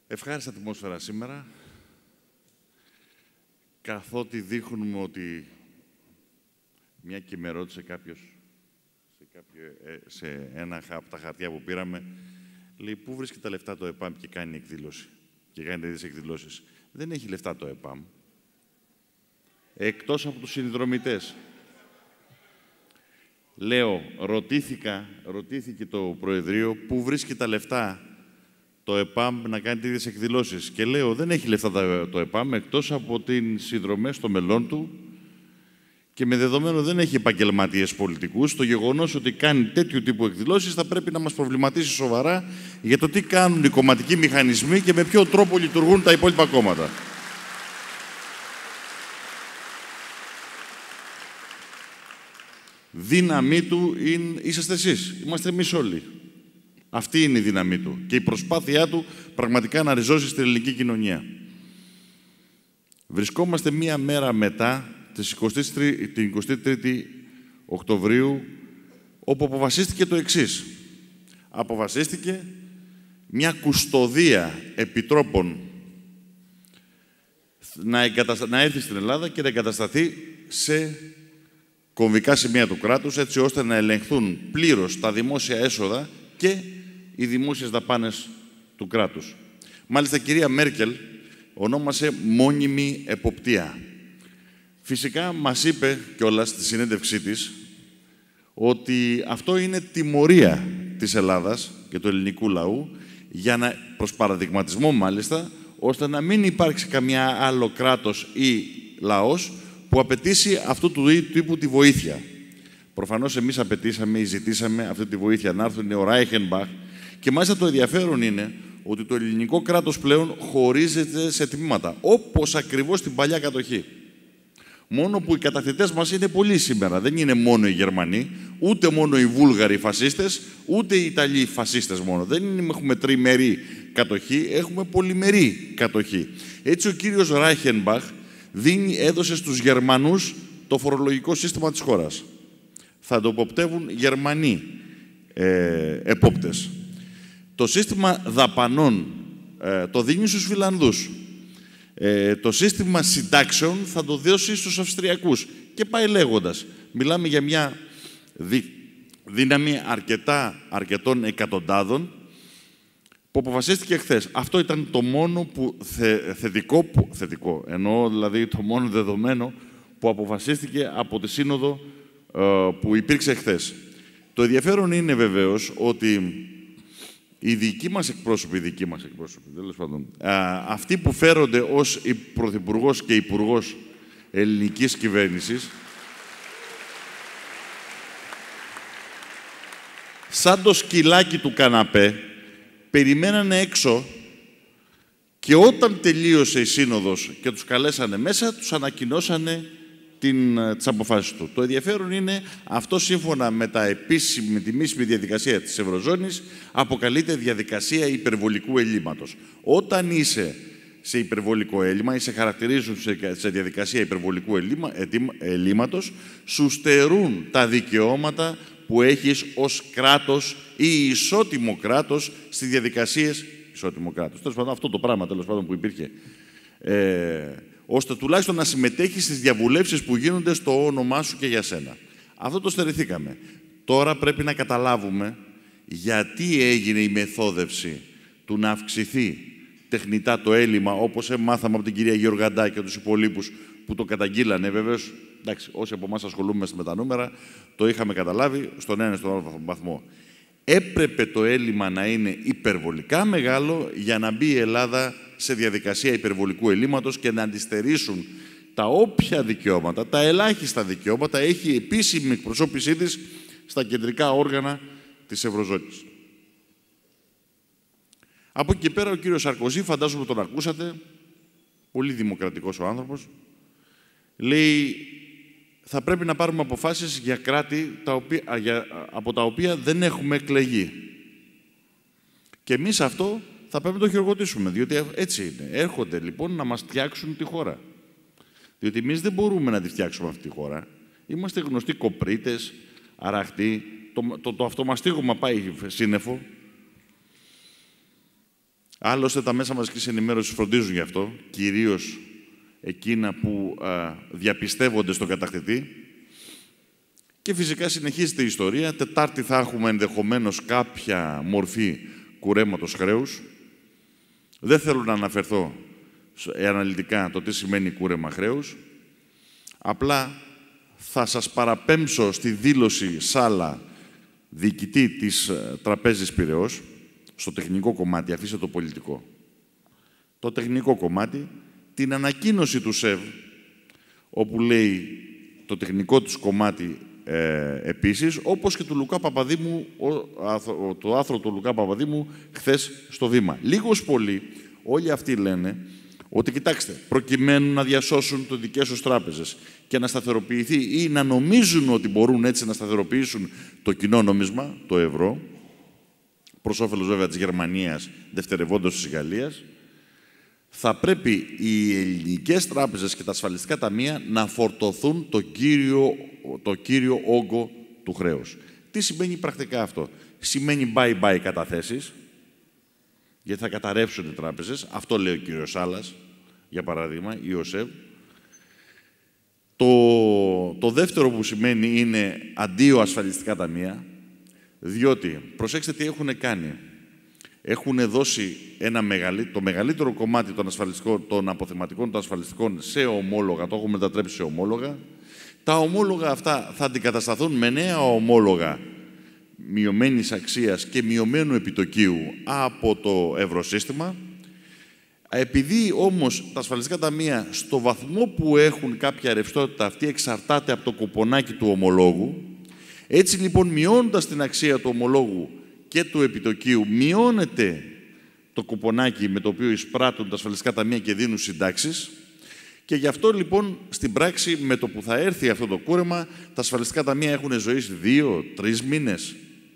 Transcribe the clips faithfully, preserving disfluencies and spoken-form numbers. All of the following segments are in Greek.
Ευχάριστη ατμόσφαιρα σήμερα, καθότι δείχνουμε ότι, μια και με ρώτησε κάποιος σε, κάποιο, σε ένα από τα χαρτιά που πήραμε, λέει, πού βρίσκει τα λεφτά το ΕΠΑΜ και κάνει εκδήλωση και κάνει τέτοιες εκδηλώσεις. Δεν έχει λεφτά το ΕΠΑΜ, εκτός από τους συνδρομητές. Λέω, ρωτήθηκα, ρωτήθηκε το Προεδρείο πού βρίσκει τα λεφτά το ΕΠΑΜ να κάνει τέτοιες εκδηλώσεις. Και λέω, δεν έχει λεφτά το ΕΠΑΜ, εκτός από τις συνδρομές στο μέλλον του και με δεδομένο δεν έχει επαγγελματίες πολιτικούς. Το γεγονός ότι κάνει τέτοιου τύπου εκδηλώσεις θα πρέπει να μας προβληματίσει σοβαρά για το τι κάνουν οι κομματικοί μηχανισμοί και με ποιο τρόπο λειτουργούν τα υπόλοιπα κόμματα. Δύναμή του είναι, είσαστε εσείς, είμαστε εμείς όλοι. Αυτή είναι η δύναμή του και η προσπάθειά του πραγματικά να ριζώσει στην ελληνική κοινωνία. Βρισκόμαστε μία μέρα μετά, την εικοστή τρίτη Οκτωβρίου, όπου αποφασίστηκε το εξής. Αποφασίστηκε μια κουστοδία επιτρόπων να, εγκαταστα... να έρθει στην Ελλάδα και να εγκατασταθεί σε κομβικά σημεία του κράτους, έτσι ώστε να ελεγχθούν πλήρως τα δημόσια έσοδα και οι δημόσιες δαπάνες του κράτους. Μάλιστα, η κυρία Μέρκελ ονόμασε μόνιμη εποπτεία. Φυσικά, μας είπε κιόλας στη συνέντευξή της ότι αυτό είναι τιμωρία της Ελλάδας και του ελληνικού λαού, για να, προς παραδειγματισμό μάλιστα, ώστε να μην υπάρξει καμιά άλλο κράτος ή λαός που απαιτήσει αυτού του τύπου τη βοήθεια. Προφανώς εμείς απαιτήσαμε ή ζητήσαμε αυτή τη βοήθεια να έρθουν ο Ράιχενμπαχ και μάλιστα το ενδιαφέρον είναι ότι το ελληνικό κράτος πλέον χωρίζεται σε τμήματα, όπως ακριβώς στην παλιά κατοχή. Μόνο που οι κατακτητές μας είναι πολλοί σήμερα. Δεν είναι μόνο οι Γερμανοί, ούτε μόνο οι Βούλγαροι φασίστες, ούτε οι Ιταλοί φασίστες μόνο. Δεν είναι, έχουμε τριμερή κατοχή, έχουμε πολυμερή κατοχή. Έτσι ο κύριος Ράιχενμπαχ δίνει, έδωσε στους Γερμανούς το φορολογικό σύστημα της χώρας. Θα το εποπτεύουν Γερμανοί ε, επόπτες. Το σύστημα δαπανών ε, το δίνει στους Φιλανδούς. Ε, το σύστημα συντάξεων θα το δώσει στους Αυστριακούς. Και πάει λέγοντας. Μιλάμε για μια δι, δύναμη αρκετά, αρκετών εκατοντάδων που αποφασίστηκε χθες. Αυτό ήταν το μόνο που θε, θετικό, που, θετικό, εννοώ δηλαδή το μόνο δεδομένο που αποφασίστηκε από τη σύνοδο ε, που υπήρξε χθες. Το ενδιαφέρον είναι βεβαίως ότι οι δικοί μας εκπρόσωποι, οι δικοί μας εκπρόσωποι, τέλος πάντων, α, αυτοί που φέρονται ως πρωθυπουργός και υπουργός ελληνικής κυβέρνησης, σαν το σκυλάκι του καναπέ, περιμένανε έξω και όταν τελείωσε η σύνοδος και τους καλέσανε μέσα, τους ανακοινώσανε την, τις αποφάσεις του. Το ενδιαφέρον είναι αυτό, σύμφωνα με, τα επίσημη, με τη μίσημη διαδικασία της Ευρωζώνης, αποκαλείται διαδικασία υπερβολικού ελλείμματος. Όταν είσαι σε υπερβολικό έλλειμμα ή σε χαρακτηρίζουν σε, σε διαδικασία υπερβολικού ελλείμμα, ελλείμματος, σου στερούν τα δικαιώματα που έχεις ως κράτος ή ισότιμο κράτος στις διαδικασίες ισότιμο κράτος. Τέλος πάντων, αυτό το πράγμα τέλος πάντων που υπήρχε. Ε, ώστε τουλάχιστον να συμμετέχεις στις διαβουλεύσεις που γίνονται στο όνομά σου και για σένα. Αυτό το στερηθήκαμε. Τώρα πρέπει να καταλάβουμε γιατί έγινε η μεθόδευση του να αυξηθεί τεχνητά το έλλειμμα, όπως μάθαμε από την κυρία Γεωργαντά και τους υπολείπους που το καταγγείλανε. Βέβαιως, εντάξει, όσοι από εμάς ασχολούμαστε με τα νούμερα, το είχαμε καταλάβει στον ένα ή στον άλλο βαθμό. Έπρεπε το έλλειμμα να είναι υπερβολικά μεγάλο για να μπει η Ελλάδα σε διαδικασία υπερβολικού ελλείμματος και να αντιστερήσουν τα όποια δικαιώματα, τα ελάχιστα δικαιώματα, έχει επίσημη εκπροσώπησή της στα κεντρικά όργανα της Ευρωζώνης. Από εκεί και πέρα ο κύριος Σαρκοζή, φαντάζομαι τον ακούσατε, πολύ δημοκρατικός ο άνθρωπος, λέει θα πρέπει να πάρουμε αποφάσεις για κράτη τα οποία, για, από τα οποία δεν έχουμε εκλεγεί. Και εμείς αυτό θα πρέπει να το χειροκροτήσουμε, διότι έτσι είναι. Έρχονται λοιπόν να μας φτιάξουν τη χώρα. Διότι εμείς δεν μπορούμε να τη φτιάξουμε αυτή τη χώρα. Είμαστε γνωστοί κοπρίτες, αραχτοί. Το, το, το αυτομαστίγωμα πάει σύννεφο. Άλλωστε, τα μέσα μαζικής ενημέρωσης φροντίζουν γι' αυτό, κυρίως εκείνα που α, διαπιστεύονται στον κατακτητή. Και φυσικά συνεχίζεται η ιστορία. Τετάρτη θα έχουμε ενδεχομένως κάποια μορφή κουρέματος χρέους. Δεν θέλω να αναφερθώ αναλυτικά το τι σημαίνει κούρεμα χρέους. Απλά θα σας παραπέμψω στη δήλωση Σάλα, διοικητή της Τραπέζης Πειραιώς, στο τεχνικό κομμάτι, αφήστε το πολιτικό. Το τεχνικό κομμάτι, την ανακοίνωση του ΣΕΒ, όπου λέει το τεχνικό τους κομμάτι ε, επίσης, όπως και του Λουκά Παπαδήμου, ο, το άθρο του Λουκά Παπαδήμου χθες στο Βήμα. Λίγος πολύ, όλοι αυτοί λένε ότι, κοιτάξτε, προκειμένου να διασώσουν τις δικές τους τράπεζες και να σταθεροποιηθεί ή να νομίζουν ότι μπορούν έτσι να σταθεροποιήσουν το κοινό νόμισμα, το ευρώ, προς όφελος βέβαια της Γερμανίας, δευτερευόντως της Γαλλίας, θα πρέπει οι ελληνικές τράπεζες και τα ασφαλιστικά ταμεία να φορτωθούν το κύριο, το κύριο όγκο του χρέους. Τι σημαίνει πρακτικά αυτό? Σημαίνει bye-bye καταθέσεις, γιατί θα καταρρεύσουν οι τράπεζες. Αυτό λέει ο κύριος Σάλας, για παράδειγμα, ή ο ΣΕΒ. Το, το δεύτερο που σημαίνει είναι αντίο ασφαλιστικά ταμεία, διότι, προσέξτε τι έχουν κάνει. Έχουν δώσει ένα μεγαλύ, το μεγαλύτερο κομμάτι των, των αποθεματικών των ασφαλιστικών σε ομόλογα, το έχουν μετατρέψει σε ομόλογα. Τα ομόλογα αυτά θα αντικατασταθούν με νέα ομόλογα μειωμένης αξίας και μειωμένου επιτοκίου από το ευρωσύστημα. Επειδή όμως τα ασφαλιστικά ταμεία στο βαθμό που έχουν κάποια ρευστότητα, αυτή εξαρτάται από το κουπονάκι του ομολόγου. Έτσι λοιπόν, μειώνοντας την αξία του ομολόγου και του επιτοκίου, μειώνεται το κουπονάκι με το οποίο εισπράττουν τα ασφαλιστικά ταμεία και δίνουν συντάξεις. Και γι' αυτό λοιπόν στην πράξη, με το που θα έρθει αυτό το κούρεμα, τα ασφαλιστικά ταμεία έχουν ζωή δύο τρεις μήνες.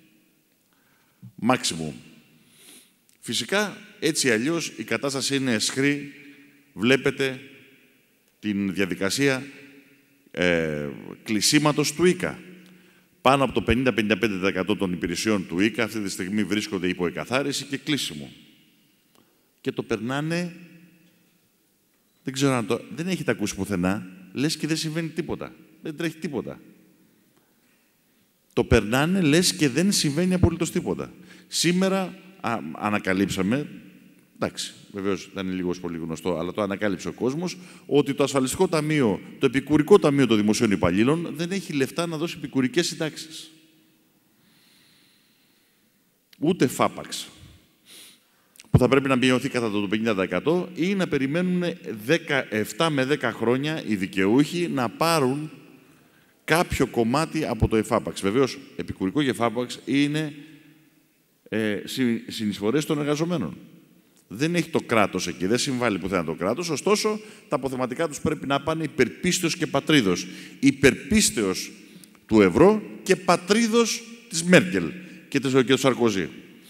Μάξιμουμ. Φυσικά, έτσι αλλιώς, η κατάσταση είναι αισχρή. Βλέπετε την διαδικασία ε, κλεισίματος του ΙΚΑ. Πάνω από το πενήντα με πενήντα πέντε τοις εκατό των υπηρεσιών του ΙΚΑ αυτή τη στιγμή βρίσκονται υπό εκαθάριση και κλείσιμο. Και το περνάνε, δεν ξέρω αν το... δεν έχετε ακούσει πουθενά, λες και δεν συμβαίνει τίποτα. Δεν τρέχει τίποτα. Το περνάνε, λες και δεν συμβαίνει απολύτως τίποτα. Σήμερα α, ανακαλύψαμε, εντάξει, βεβαίως δεν είναι λίγο πολύ γνωστό, αλλά το ανακάλυψε ο κόσμος, ότι το ασφαλιστικό ταμείο, το επικουρικό ταμείο των δημοσίων υπαλλήλων δεν έχει λεφτά να δώσει επικουρικές συντάξεις. Ούτε φάπαξ, που θα πρέπει να μειωθεί κατά το πενήντα τοις εκατό ή να περιμένουν επτά με δέκα χρόνια οι δικαιούχοι να πάρουν κάποιο κομμάτι από το εφάπαξ. Βεβαίως, επικουρικό και εφάπαξ είναι ε, συνεισφορές των εργαζομένων. Δεν έχει το κράτος εκεί, δεν συμβάλλει πουθενά το κράτος, ωστόσο τα αποθεματικά τους πρέπει να πάνε υπερπίστεως και πατρίδος. Υπερπίστεως του ευρώ και πατρίδος της Μέρκελ και του Σαρκοζή.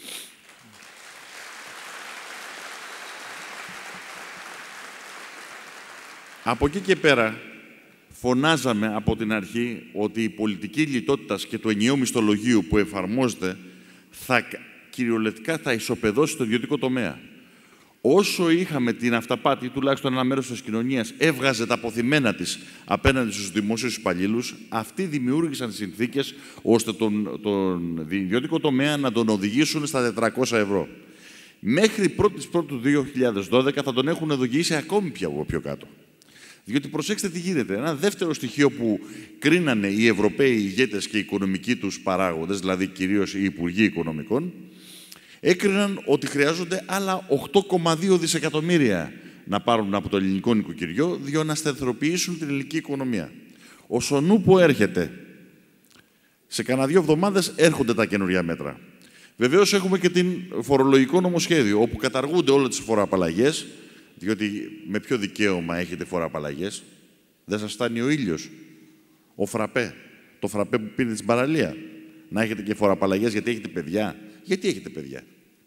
Από εκεί και πέρα, φωνάζαμε από την αρχή ότι η πολιτική λιτότητας και του ενιαίου μισθολογίου που εφαρμόζεται θα, κυριολεκτικά θα ισοπεδώσει το ιδιωτικό τομέα. Όσο είχαμε την αυταπάτη, τουλάχιστον ένα μέρος της κοινωνίας έβγαζε τα αποθυμένα της απέναντι στους δημόσιους υπαλλήλους, αυτοί δημιούργησαν συνθήκες ώστε τον, τον ιδιωτικό τομέα να τον οδηγήσουν στα τετρακόσια ευρώ. Μέχρι πρώτη Πρώτου δύο χιλιάδες δώδεκα θα τον έχουν οδηγήσει ακόμη πιο, πιο κάτω. Διότι προσέξτε τι γίνεται. Ένα δεύτερο στοιχείο που κρίνανε οι Ευρωπαίοι ηγέτες και οι οικονομικοί τους παράγοντες, δηλαδή κυρίως οι Υπουργοί Οικονομικών, έκριναν ότι χρειάζονται άλλα οκτώ κόμμα δύο δισεκατομμύρια να πάρουν από το ελληνικό νοικοκυριό, για να σταθεροποιήσουν την ελληνική οικονομία. Όσο νου που έρχεται, σε κανένα δύο εβδομάδες έρχονται τα καινούργια μέτρα. Βεβαίως έχουμε και την φορολογικό νομοσχέδιο, όπου καταργούνται όλες τις φοροαπαλλαγές, διότι με ποιο δικαίωμα έχετε φοροαπαλλαγές? Δεν σας φτάνει ο ήλιος, ο φραπέ, το φραπέ που πίνετε στην παραλία. Να έχετε και φοροαπαλλαγές γιατί έχετε παιδιά. Γιατί έχετε παιδιά?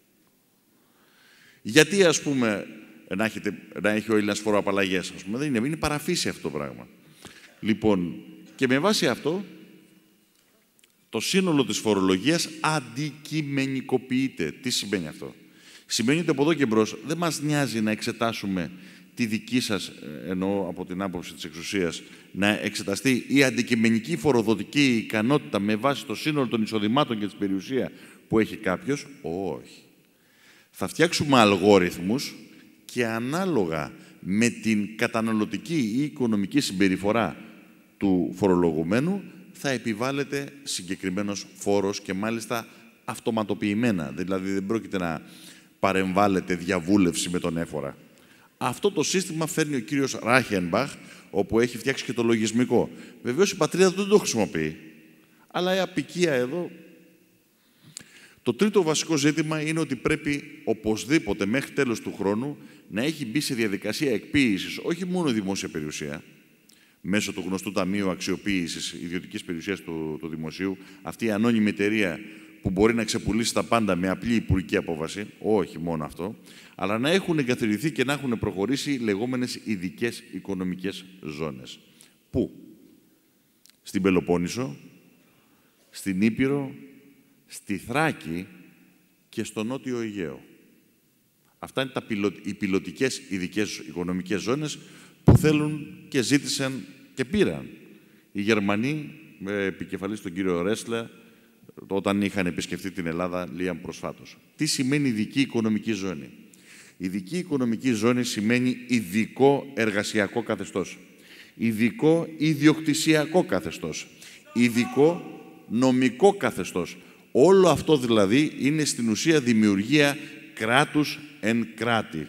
Γιατί, ας πούμε, να, έχετε, να έχει ο Έλληνας φοροαπαλλαγές? Ας πούμε, δεν είναι, είναι παραφύση αυτό το πράγμα. Λοιπόν, και με βάση αυτό, το σύνολο της φορολογίας αντικειμενικοποιείται. Τι σημαίνει αυτό? Σημαίνει ότι από εδώ και μπρος δεν μας νοιάζει να εξετάσουμε τη δική σας, εννοώ από την άποψη της εξουσίας, να εξεταστεί η αντικειμενική φοροδοτική ικανότητα με βάση το σύνολο των εισοδημάτων και της περιουσία που έχει κάποιος. Όχι. Θα φτιάξουμε αλγόριθμους και ανάλογα με την καταναλωτική ή οικονομική συμπεριφορά του φορολογουμένου θα επιβάλλεται συγκεκριμένος φόρος και μάλιστα αυτοματοποιημένα. Δηλαδή δεν πρόκειται να παρεμβάλλεται διαβούλευση με τον έφορα. Αυτό το σύστημα φέρνει ο κύριος Ράχενμπαχ, όπου έχει φτιάξει και το λογισμικό. Βεβαίως η πατρίδα του δεν το χρησιμοποιεί, αλλά η απικία εδώ. Το τρίτο βασικό ζήτημα είναι ότι πρέπει οπωσδήποτε μέχρι τέλος του χρόνου να έχει μπει σε διαδικασία εκποίησης όχι μόνο η δημόσια περιουσία, μέσω του γνωστού Ταμείου Αξιοποίησης Ιδιωτικής Περιουσίας του, του Δημοσίου, αυτή η ανώνυμη εταιρεία που μπορεί να ξεπουλήσει τα πάντα με απλή υπουργική απόβαση, όχι μόνο αυτό, αλλά να έχουν εγκαθιδρυθεί και να έχουν προχωρήσει λεγόμενες ειδικές οικονομικές ζώνες. Πού? Στην Πελοπόννησο, στην Ήπειρο, στη Θράκη και στο Νότιο Αιγαίο. Αυτά είναι τα πιλο... οι πιλωτικές ειδικές οικονομικές ζώνες που θέλουν και ζήτησαν και πήραν οι Γερμανοί, με επικεφαλής τον κύριο Ρέσλε, όταν είχαν επισκεφτεί την Ελλάδα λίγα προσφάτως. Τι σημαίνει ειδική οικονομική ζώνη? Ειδική οικονομική ζώνη σημαίνει ειδικό εργασιακό καθεστώς, ειδικό ιδιοκτησιακό καθεστώς, ειδικό νομικό καθεστώς. Όλο αυτό δηλαδή είναι στην ουσία δημιουργία κράτους εν κράτη.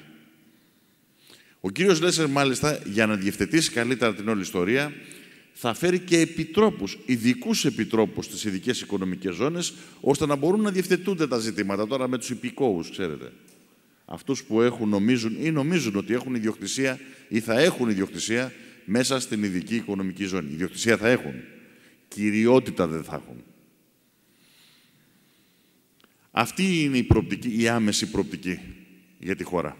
Ο κύριος Λέσσερ μάλιστα, για να διευθετήσει καλύτερα την όλη ιστορία, θα φέρει και επιτρόπους, ειδικούς επιτρόπους στις ειδικές οικονομικές ζώνες, ώστε να μπορούν να διευθετούνται τα ζητήματα τώρα με τους υπηκόους, ξέρετε. Αυτούς που έχουν, νομίζουν ή νομίζουν ότι έχουν ιδιοκτησία ή θα έχουν ιδιοκτησία μέσα στην ειδική οικονομική ζώνη. Ιδιοκτησία θα έχουν. Κυριότητα δεν θα έχουν. Αυτή είναι η προοπτική, η άμεση προοπτική για τη χώρα.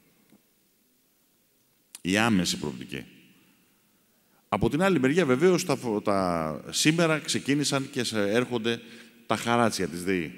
Η άμεση προοπτική. Από την άλλη μεριά, βεβαίως, τα, τα, σήμερα ξεκίνησαν και σε, έρχονται τα χαράτσια της ΔΕΗ.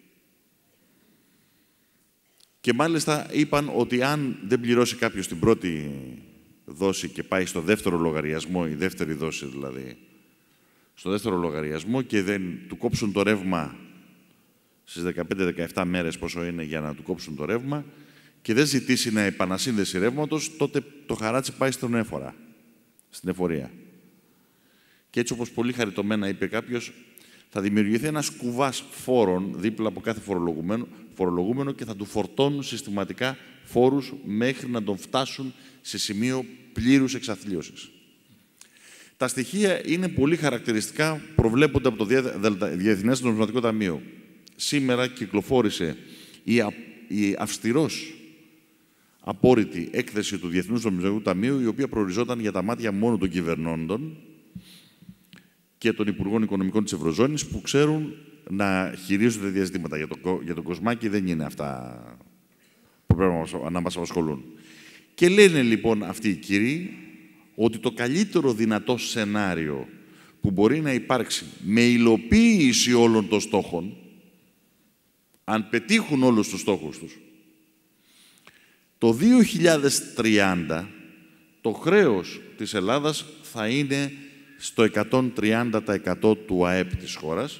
Και μάλιστα είπαν ότι αν δεν πληρώσει κάποιος την πρώτη δόση και πάει στο δεύτερο λογαριασμό, η δεύτερη δόση δηλαδή, στο δεύτερο λογαριασμό και δεν του κόψουν το ρεύμα στις δεκαπέντε με δεκαεπτά μέρες πόσο είναι για να του κόψουν το ρεύμα και δεν ζητήσει να επανασύνδεση ρεύματος, τότε το χαράτσι πάει στον έφορα, στην εφορία. Και έτσι, όπως πολύ χαριτωμένα είπε κάποιος, θα δημιουργηθεί ένας κουβάς φόρων δίπλα από κάθε φορολογούμενο, φορολογούμενο και θα του φορτώνουν συστηματικά φόρους μέχρι να τον φτάσουν σε σημείο πλήρους εξαθλίωσης. Τα στοιχεία είναι πολύ χαρακτηριστικά, προβλέπονται από το Διεθνές Νομισματικό Ταμείο. Σήμερα κυκλοφόρησε η, α, η αυστηρός απόρριτη έκθεση του Διεθνούς Νομισματικού Ταμείου, η οποία προοριζόταν για τα μάτια μόνο των κυβερνώντων και των Υπουργών Οικονομικών της Ευρωζώνης, που ξέρουν να χειρίζονται τέτοια ζητήματα. Για, το, για τον Κοσμάκη δεν είναι αυτά που πρέπει να μας απασχολούν. Και λένε λοιπόν αυτοί οι κύριοι ότι το καλύτερο δυνατό σενάριο που μπορεί να υπάρξει με υλοποίηση όλων των στόχων, αν πετύχουν όλους τους στόχους τους, το δύο χιλιάδες τριάντα το χρέος της Ελλάδας θα είναι στο εκατόν τριάντα τοις εκατό του ΑΕΠ της χώρας,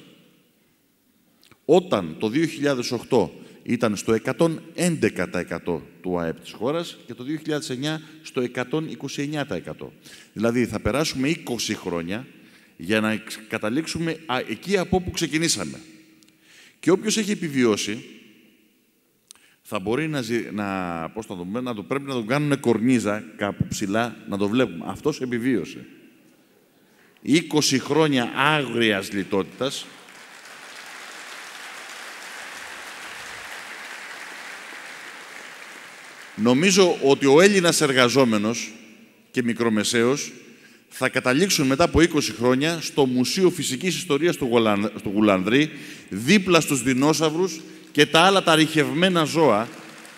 όταν το δύο χιλιάδες οκτώ ήταν στο εκατόν έντεκα τοις εκατό του ΑΕΠ της χώρας και το δύο χιλιάδες εννιά στο εκατόν είκοσι εννιά τοις εκατό. Δηλαδή θα περάσουμε είκοσι χρόνια για να καταλήξουμε εκεί από όπου ξεκινήσαμε. Και όποιος έχει επιβιώσει θα μπορεί να, να, πώς θα το, να το πρέπει να τον κάνουν κορνίζα κάπου ψηλά, να το βλέπουμε. Αυτός επιβίωσε. είκοσι χρόνια άγριας λιτότητας. Νομίζω ότι ο Έλληνας εργαζόμενος και μικρομεσαίος θα καταλήξουν μετά από είκοσι χρόνια στο Μουσείο Φυσικής Ιστορίας του, Γουλαν, του Γουλανδρή, δίπλα στους δεινόσαυρους και τα άλλα τα ρηχευμένα ζώα,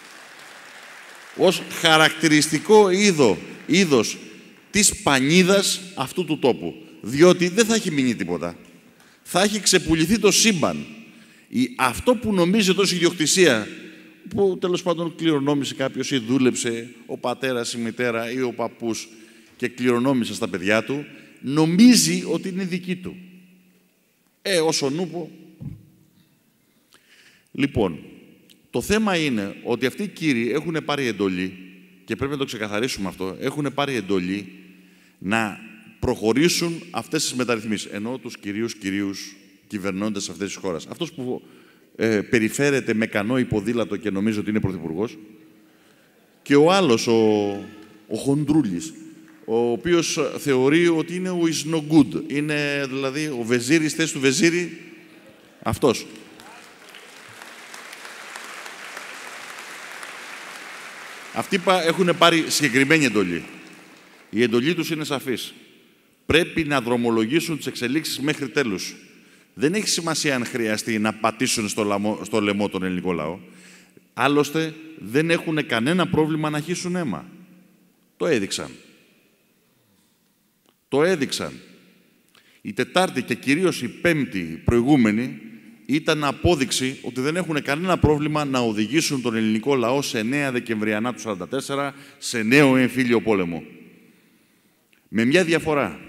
ως χαρακτηριστικό είδο, είδος της πανίδας αυτού του τόπου. Διότι δεν θα έχει μείνει τίποτα. Θα έχει ξεπουληθεί το σύμπαν. Η, αυτό που νομίζετε ως ιδιοκτησία, που τέλος πάντων κληρονόμησε κάποιος ή δούλεψε ο πατέρας, η μητέρα ή ο παππούς και κληρονόμησε στα παιδιά του, νομίζει ότι είναι δική του. Ε, όσο νούπο. Λοιπόν, το θέμα είναι ότι αυτοί οι κύριοι έχουν πάρει εντολή, και πρέπει να το ξεκαθαρίσουμε αυτό, έχουν πάρει εντολή να προχωρήσουν αυτές τις μεταρρυθμίσεις. Ενώ τους κυρίους κυρίους κυβερνώντες αυτές τις χώρες. Αυτός που ε, περιφέρεται με κανόη ποδήλατο και νομίζω ότι είναι πρωθυπουργός, και ο άλλος, ο, ο Χοντρούλης, ο οποίος θεωρεί ότι είναι ο is no good. Είναι δηλαδή ο Βεζίρης, θέση του Βεζίρη, αυτός. Αυτοί έχουν πάρει συγκεκριμένη εντολή. Η εντολή τους είναι σαφής. Πρέπει να δρομολογήσουν τις εξελίξεις μέχρι τέλους. Δεν έχει σημασία αν χρειαστεί να πατήσουν στο, λαμό, στο λαιμό τον ελληνικό λαό. Άλλωστε, δεν έχουν κανένα πρόβλημα να χύσουν αίμα. Το έδειξαν. Το έδειξαν. Η Τετάρτη και κυρίως η Πέμπτη προηγούμενη ήταν απόδειξη ότι δεν έχουν κανένα πρόβλημα να οδηγήσουν τον ελληνικό λαό σε νέα Δεκεμβριανά του σαράντα τέσσερα, σε νέο εμφύλιο πόλεμο. Με μια διαφορά.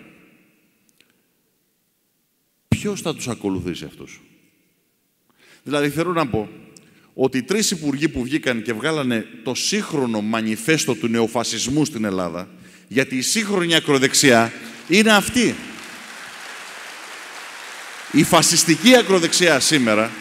Ποιος θα τους ακολουθήσει αυτούς? Δηλαδή, θέλω να πω ότι οι τρεις υπουργοί που βγήκαν και βγάλανε το σύγχρονο μανιφέστο του νεοφασισμού στην Ελλάδα, γιατί η σύγχρονη ακροδεξιά είναι αυτή. Η φασιστική ακροδεξιά σήμερα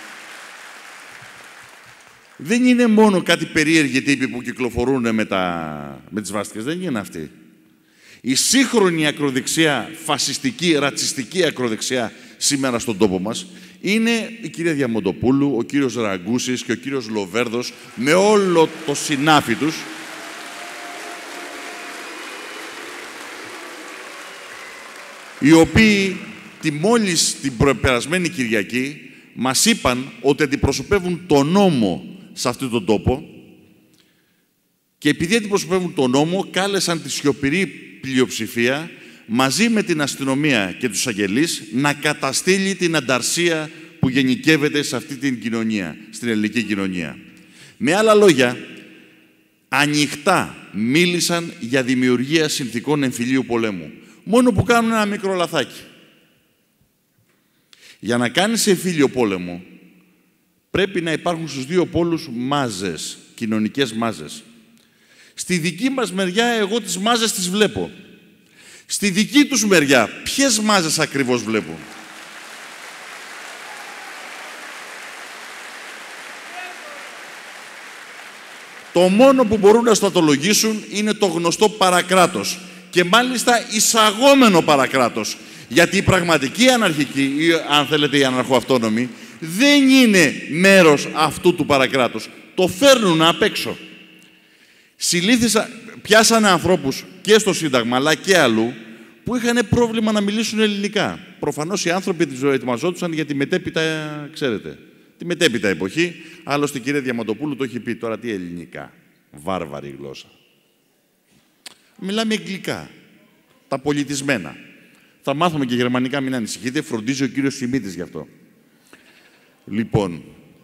δεν είναι μόνο κάτι περίεργοι τύποι που κυκλοφορούν με, τα... με τις βάστηκες. Δεν είναι αυτή. Η σύγχρονη ακροδεξιά, φασιστική, ρατσιστική ακροδεξιά σήμερα στον τόπο μας είναι η κυρία Διαμοντοπούλου, ο κύριος Ραγκούσης και ο κύριος Λοβέρδος με όλο το συνάφι τους, οι οποίοι τη μόλις την περασμένη Κυριακή μας είπαν ότι αντιπροσωπεύουν τον νόμο σε αυτόν τον τόπο και επειδή αντιπροσωπεύουν τον νόμο κάλεσαν τη σιωπηρή πλειοψηφία μαζί με την αστυνομία και τους αγγελείς να καταστήλει την ανταρσία που γενικεύεται σε αυτή την κοινωνία, στην ελληνική κοινωνία. Με άλλα λόγια, ανοιχτά μίλησαν για δημιουργία συνθηκών εμφυλίου πολέμου. Μόνο που κάνουν ένα μικρό λαθάκι. Για να κάνεις εμφύλιο πόλεμο, πρέπει να υπάρχουν στους δύο πόλους μάζες, κοινωνικές μάζες. Στη δική μας μεριά, εγώ τις μάζες τις βλέπω. Στη δική τους μεριά, ποιες μάζες ακριβώς βλέπω? Το μόνο που μπορούν να στρατολογήσουν είναι το γνωστό παρακράτος. Και μάλιστα εισαγόμενο παρακράτος. Γιατί η πραγματική αναρχική, ή αν θέλετε η αναρχοαυτόνομη, δεν είναι μέρος αυτού του παρακράτους. Το φέρνουν απ' έξω. Συλλήθησα, πιάσανε ανθρώπους και στο Σύνταγμα, αλλά και αλλού, που είχαν πρόβλημα να μιλήσουν ελληνικά. Προφανώς οι άνθρωποι τις ετοιμαζόντουσαν για τη μετέπειτα, ξέρετε, τη μετέπειτα εποχή. Άλλωστε η κυρία Διαμαντοπούλου το έχει πει, τώρα τι ελληνικά. Βάρβαρη γλώσσα. Μιλάμε αγγλικά. Τα πολιτισμένα. Θα μάθουμε και γερμανικά, μην ανησυχείτε. Φροντίζει ο κύριος Σιμίτης γι' αυτό. Λοιπόν,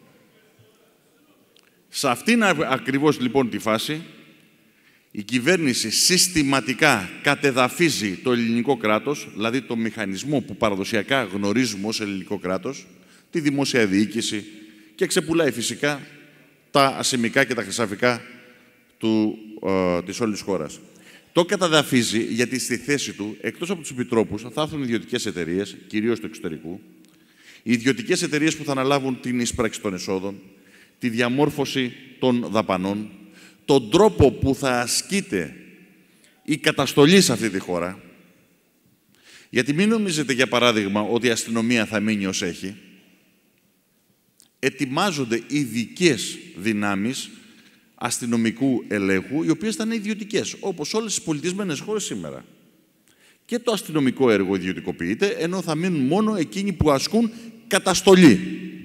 σε αυτήν ακριβώς λοιπόν τη φάση, η κυβέρνηση συστηματικά κατεδαφίζει το ελληνικό κράτος, δηλαδή το μηχανισμό που παραδοσιακά γνωρίζουμε ως ελληνικό κράτος, τη δημόσια διοίκηση και ξεπουλάει φυσικά τα ασημικά και τα χρυσαφικά του, ε, της όλης χώρας. Το καταδαφίζει γιατί στη θέση του, εκτός από τους επιτρόπους, θα έρθουν ιδιωτικές εταιρείες, κυρίως του εξωτερικού, οι ιδιωτικές εταιρείες που θα αναλάβουν την εισπράξη των εσόδων, τη διαμόρφωση των δαπανών, τον τρόπο που θα ασκείται η καταστολή σε αυτή τη χώρα. Γιατί μην νομίζετε, για παράδειγμα, ότι η αστυνομία θα μείνει ως έχει. Ετοιμάζονται ειδικές δυνάμεις αστυνομικού ελέγχου, οι οποίες θα είναι ιδιωτικές, όπως όλες τις πολιτισμένες χώρες σήμερα. Και το αστυνομικό έργο ιδιωτικοποιείται, ενώ θα μείνουν μόνο εκείνοι που ασκούν καταστολή.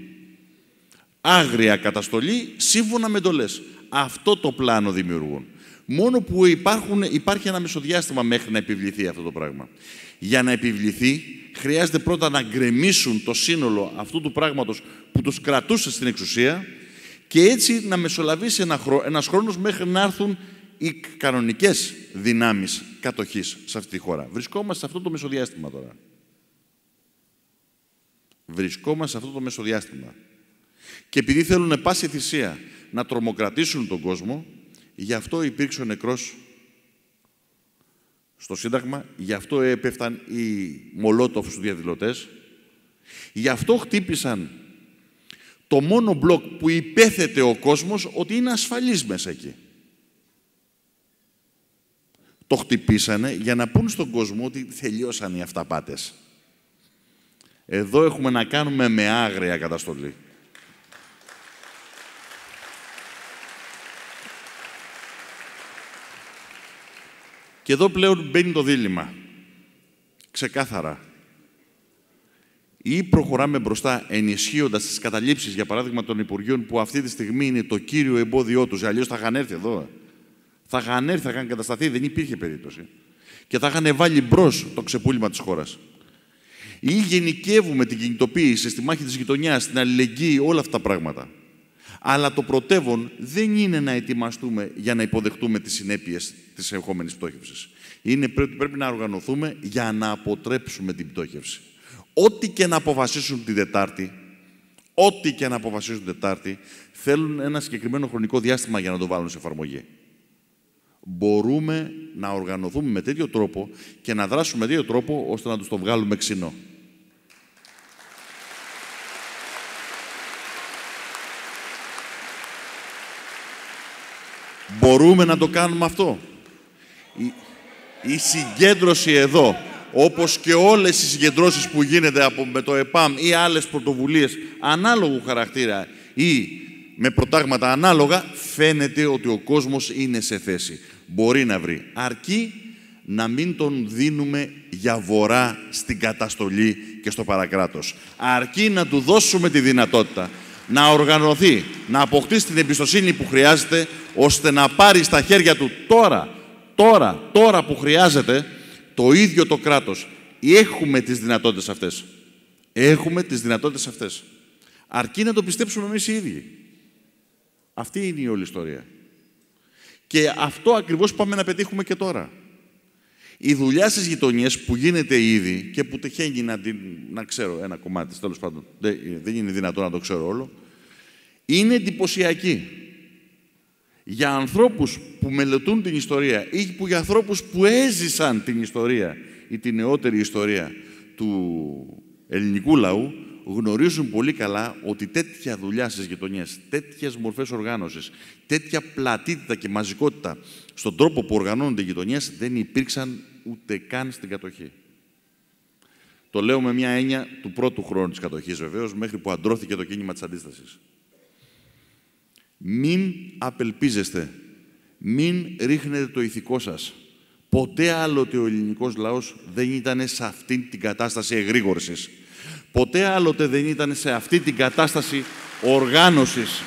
Άγρια καταστολή, σύμφωνα με εντολές. Αυτό το πλάνο δημιουργούν. Μόνο που υπάρχουν, υπάρχει ένα μεσοδιάστημα μέχρι να επιβληθεί αυτό το πράγμα. Για να επιβληθεί, χρειάζεται πρώτα να γκρεμίσουν το σύνολο αυτού του πράγματος που τους κρατούσε στην εξουσία και έτσι να μεσολαβήσει ένα χρό... ένας χρόνος μέχρι να έρθουν οι κανονικές δυνάμεις κατοχής σε αυτή τη χώρα. Βρισκόμαστε σε αυτό το μεσοδιάστημα τώρα. Βρισκόμαστε σε αυτό το μεσοδιάστημα. Και επειδή θέλουν πάση θυσία να τρομοκρατήσουν τον κόσμο, γι' αυτό υπήρξε ο νεκρός στο Σύνταγμα, γι' αυτό έπεφταν οι Μολότοφ στους διαδηλωτές, γι' αυτό χτύπησαν το μόνο μπλοκ που υπέθετε ο κόσμος ότι είναι ασφαλής μέσα εκεί. Το χτυπήσανε για να πούν στον κόσμο ότι τελειώσαν οι αυταπάτες. Εδώ έχουμε να κάνουμε με άγρια καταστολή. Και εδώ πλέον μπαίνει το δίλημμα. Ξεκάθαρα. Ή προχωράμε μπροστά ενισχύοντας τις καταλήψεις, για παράδειγμα, των Υπουργείων, που αυτή τη στιγμή είναι το κύριο εμπόδιό τους. Αλλιώς θα είχαν έρθει εδώ. Θα είχαν έρθει, θα είχαν κατασταθεί. Δεν υπήρχε περίπτωση. Και θα είχαν βάλει μπρος το ξεπούλημα της χώρας. Ή γενικεύουμε την κινητοποίηση στη μάχη της γειτονιάς, την αλληλεγγύη, όλα αυτά τα πράγματα. Αλλά το πρωτεύον δεν είναι να ετοιμαστούμε για να υποδεχτούμε τις συνέπειες της ερχόμενης πτώχευσης. Είναι πρέπει, πρέπει να οργανωθούμε για να αποτρέψουμε την πτώχευση. Ό,τι και να αποφασίσουν την Τετάρτη, ό,τι και να αποφασίσουν την Τετάρτη, θέλουν ένα συγκεκριμένο χρονικό διάστημα για να το βάλουν σε εφαρμογή. Μπορούμε να οργανωθούμε με τέτοιο τρόπο και να δράσουμε με τέτοιο τρόπο ώστε να τους το βγάλουμε ξινό. Μπορούμε να το κάνουμε αυτό. Η, η συγκέντρωση εδώ, όπως και όλες οι συγκεντρώσεις που γίνεται από, με το ΕΠΑΜ ή άλλες πρωτοβουλίες ανάλογου χαρακτήρα ή με προτάγματα ανάλογα, φαίνεται ότι ο κόσμος είναι σε θέση. Μπορεί να βρει. Αρκεί να μην τον δίνουμε για βορρά στην καταστολή και στο παρακράτος. Αρκεί να του δώσουμε τη δυνατότητα να οργανωθεί, να αποκτήσει την εμπιστοσύνη που χρειάζεται, ώστε να πάρει στα χέρια του τώρα, τώρα, τώρα που χρειάζεται, το ίδιο το κράτος. Έχουμε τις δυνατότητες αυτές. Έχουμε τις δυνατότητες αυτές. Αρκεί να το πιστέψουμε εμείς οι ίδιοι. Αυτή είναι η όλη ιστορία. Και αυτό ακριβώς πάμε να πετύχουμε και τώρα. Η δουλειά στις γειτονιές που γίνεται ήδη και που τυχαίνει να, την, να ξέρω ένα κομμάτι, τέλος πάντων, δεν, δεν είναι δυνατό να το ξέρω όλο, είναι εντυπωσιακή. Για ανθρώπους που μελετούν την ιστορία ή που για ανθρώπους που έζησαν την ιστορία ή την νεότερη ιστορία του ελληνικού λαού, γνωρίζουν πολύ καλά ότι τέτοια δουλειά στις γειτονιές, τέτοιες μορφές οργάνωσης, τέτοια πλατότητα και μαζικότητα στον τρόπο που οργανώνονται οι γειτονιές δεν υπήρξαν ούτε καν στην κατοχή. Το λέω με μια έννοια του πρώτου χρόνου της κατοχής, βεβαίως, μέχρι που αντρώθηκε το κίνημα της αντίστασης. Μην απελπίζεστε, μην ρίχνετε το ηθικό σας. Ποτέ άλλοτε ο ελληνικός λαός δεν ήταν σε αυτήν την κατάσταση εγρήγορσης. Ποτέ άλλοτε δεν ήταν σε αυτή την κατάσταση οργάνωσης.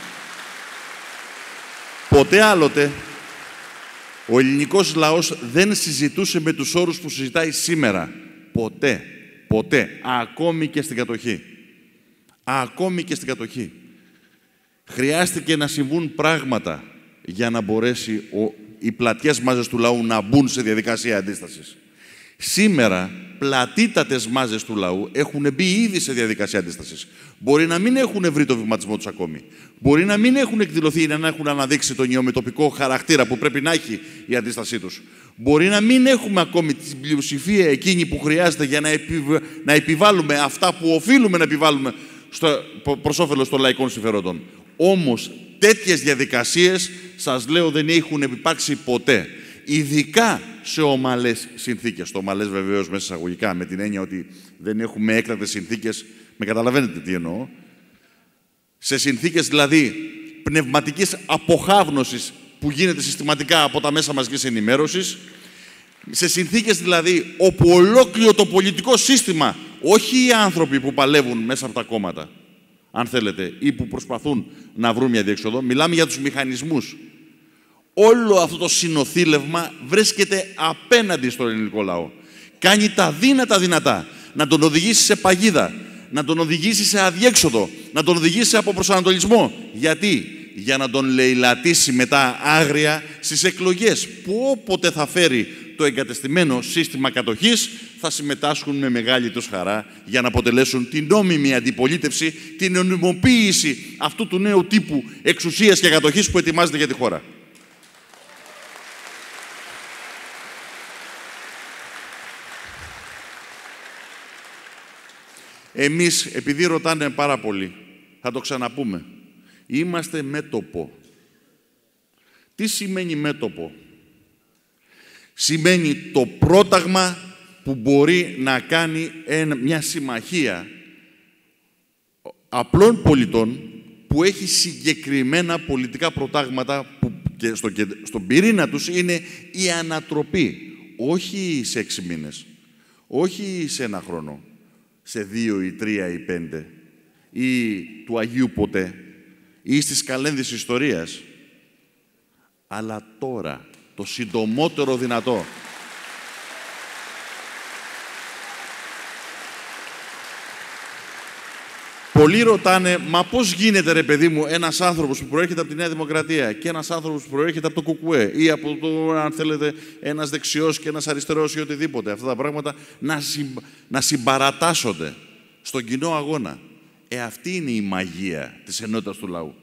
Ποτέ άλλοτε ο ελληνικός λαός δεν συζητούσε με τους όρους που συζητάει σήμερα. Ποτέ. Ποτέ. Ακόμη και στην κατοχή. Ακόμη και στην κατοχή. Χρειάστηκε να συμβούν πράγματα για να μπορέσει ο, οι πλατιές μάζες του λαού να μπουν σε διαδικασία αντίστασης. Σήμερα, πλατήτατες μάζες του λαού έχουν μπει ήδη σε διαδικασία αντίστασης. Μπορεί να μην έχουν βρει το βηματισμό τους ακόμη. Μπορεί να μην έχουν εκδηλωθεί ή να έχουν αναδείξει τον ιομετωπικό χαρακτήρα που πρέπει να έχει η αντίστασή τους. Μπορεί να μην έχουμε ακόμη την πλειοψηφία εκείνη που χρειάζεται για να, επιβ... να επιβάλλουμε αυτά που οφείλουμε να επιβάλλουμε στο... προς όφελος των λαϊκών συμφερόντων. Όμως, τέτοιες διαδικασίες, σας λέω, δεν έχουν υπάρξει ποτέ. Ειδικά σε ομαλές συνθήκες. Το ομαλές βεβαίως μέσα εισαγωγικά, με την έννοια ότι δεν έχουμε έκτακτες συνθήκες. Με καταλαβαίνετε τι εννοώ. Σε συνθήκες δηλαδή πνευματικής αποχάβνωσης που γίνεται συστηματικά από τα μέσα μαζικής ενημέρωσης. Σε συνθήκες δηλαδή όπου ολόκληρο το πολιτικό σύστημα, όχι οι άνθρωποι που παλεύουν μέσα από τα κόμματα, αν θέλετε, ή που προσπαθούν να βρουν μια διέξοδο, μιλάμε για τους μηχανισμούς. Όλο αυτό το συνοθήλευμα βρίσκεται απέναντι στον ελληνικό λαό. Κάνει τα δύνατα δυνατά να τον οδηγήσει σε παγίδα, να τον οδηγήσει σε αδιέξοδο, να τον οδηγήσει σε αποπροσανατολισμό. Γιατί? για να τον λαιλατίσει μετά άγρια στις εκλογές, που όποτε θα φέρει το εγκατεστημένο σύστημα κατοχής, θα συμμετάσχουν με μεγάλη τους χαρά για να αποτελέσουν την νόμιμη αντιπολίτευση, την νομιμοποίηση αυτού του νέου τύπου εξουσίας και κατοχής που ετοιμάζεται για τη χώρα. Εμείς, επειδή ρωτάνε πάρα πολύ, θα το ξαναπούμε. Είμαστε μέτωπο. Τι σημαίνει μέτωπο? Σημαίνει το πρόταγμα που μπορεί να κάνει μια συμμαχία απλών πολιτών που έχει συγκεκριμένα πολιτικά προτάγματα που και στο, στον πυρήνα τους είναι η ανατροπή. Όχι σε έξι μήνες, όχι σε ένα χρόνο, σε δύο ή τρία ή πέντε, ή του Αγίου ποτέ, ή στις καλένδες ιστορίας, αλλά τώρα, το συντομότερο δυνατό. Πολλοί ρωτάνε, μα πώς γίνεται, ρε παιδί μου, ένας άνθρωπος που προέρχεται από τη Νέα Δημοκρατία και ένας άνθρωπος που προέρχεται από το Κουκουέ ή από το, αν θέλετε, ένας δεξιός και ένας αριστερός ή οτιδήποτε, αυτά τα πράγματα να, συμ, να συμπαρατάσσονται στον κοινό αγώνα. Ε, αυτή είναι η μαγεία της ενότητας του λαού.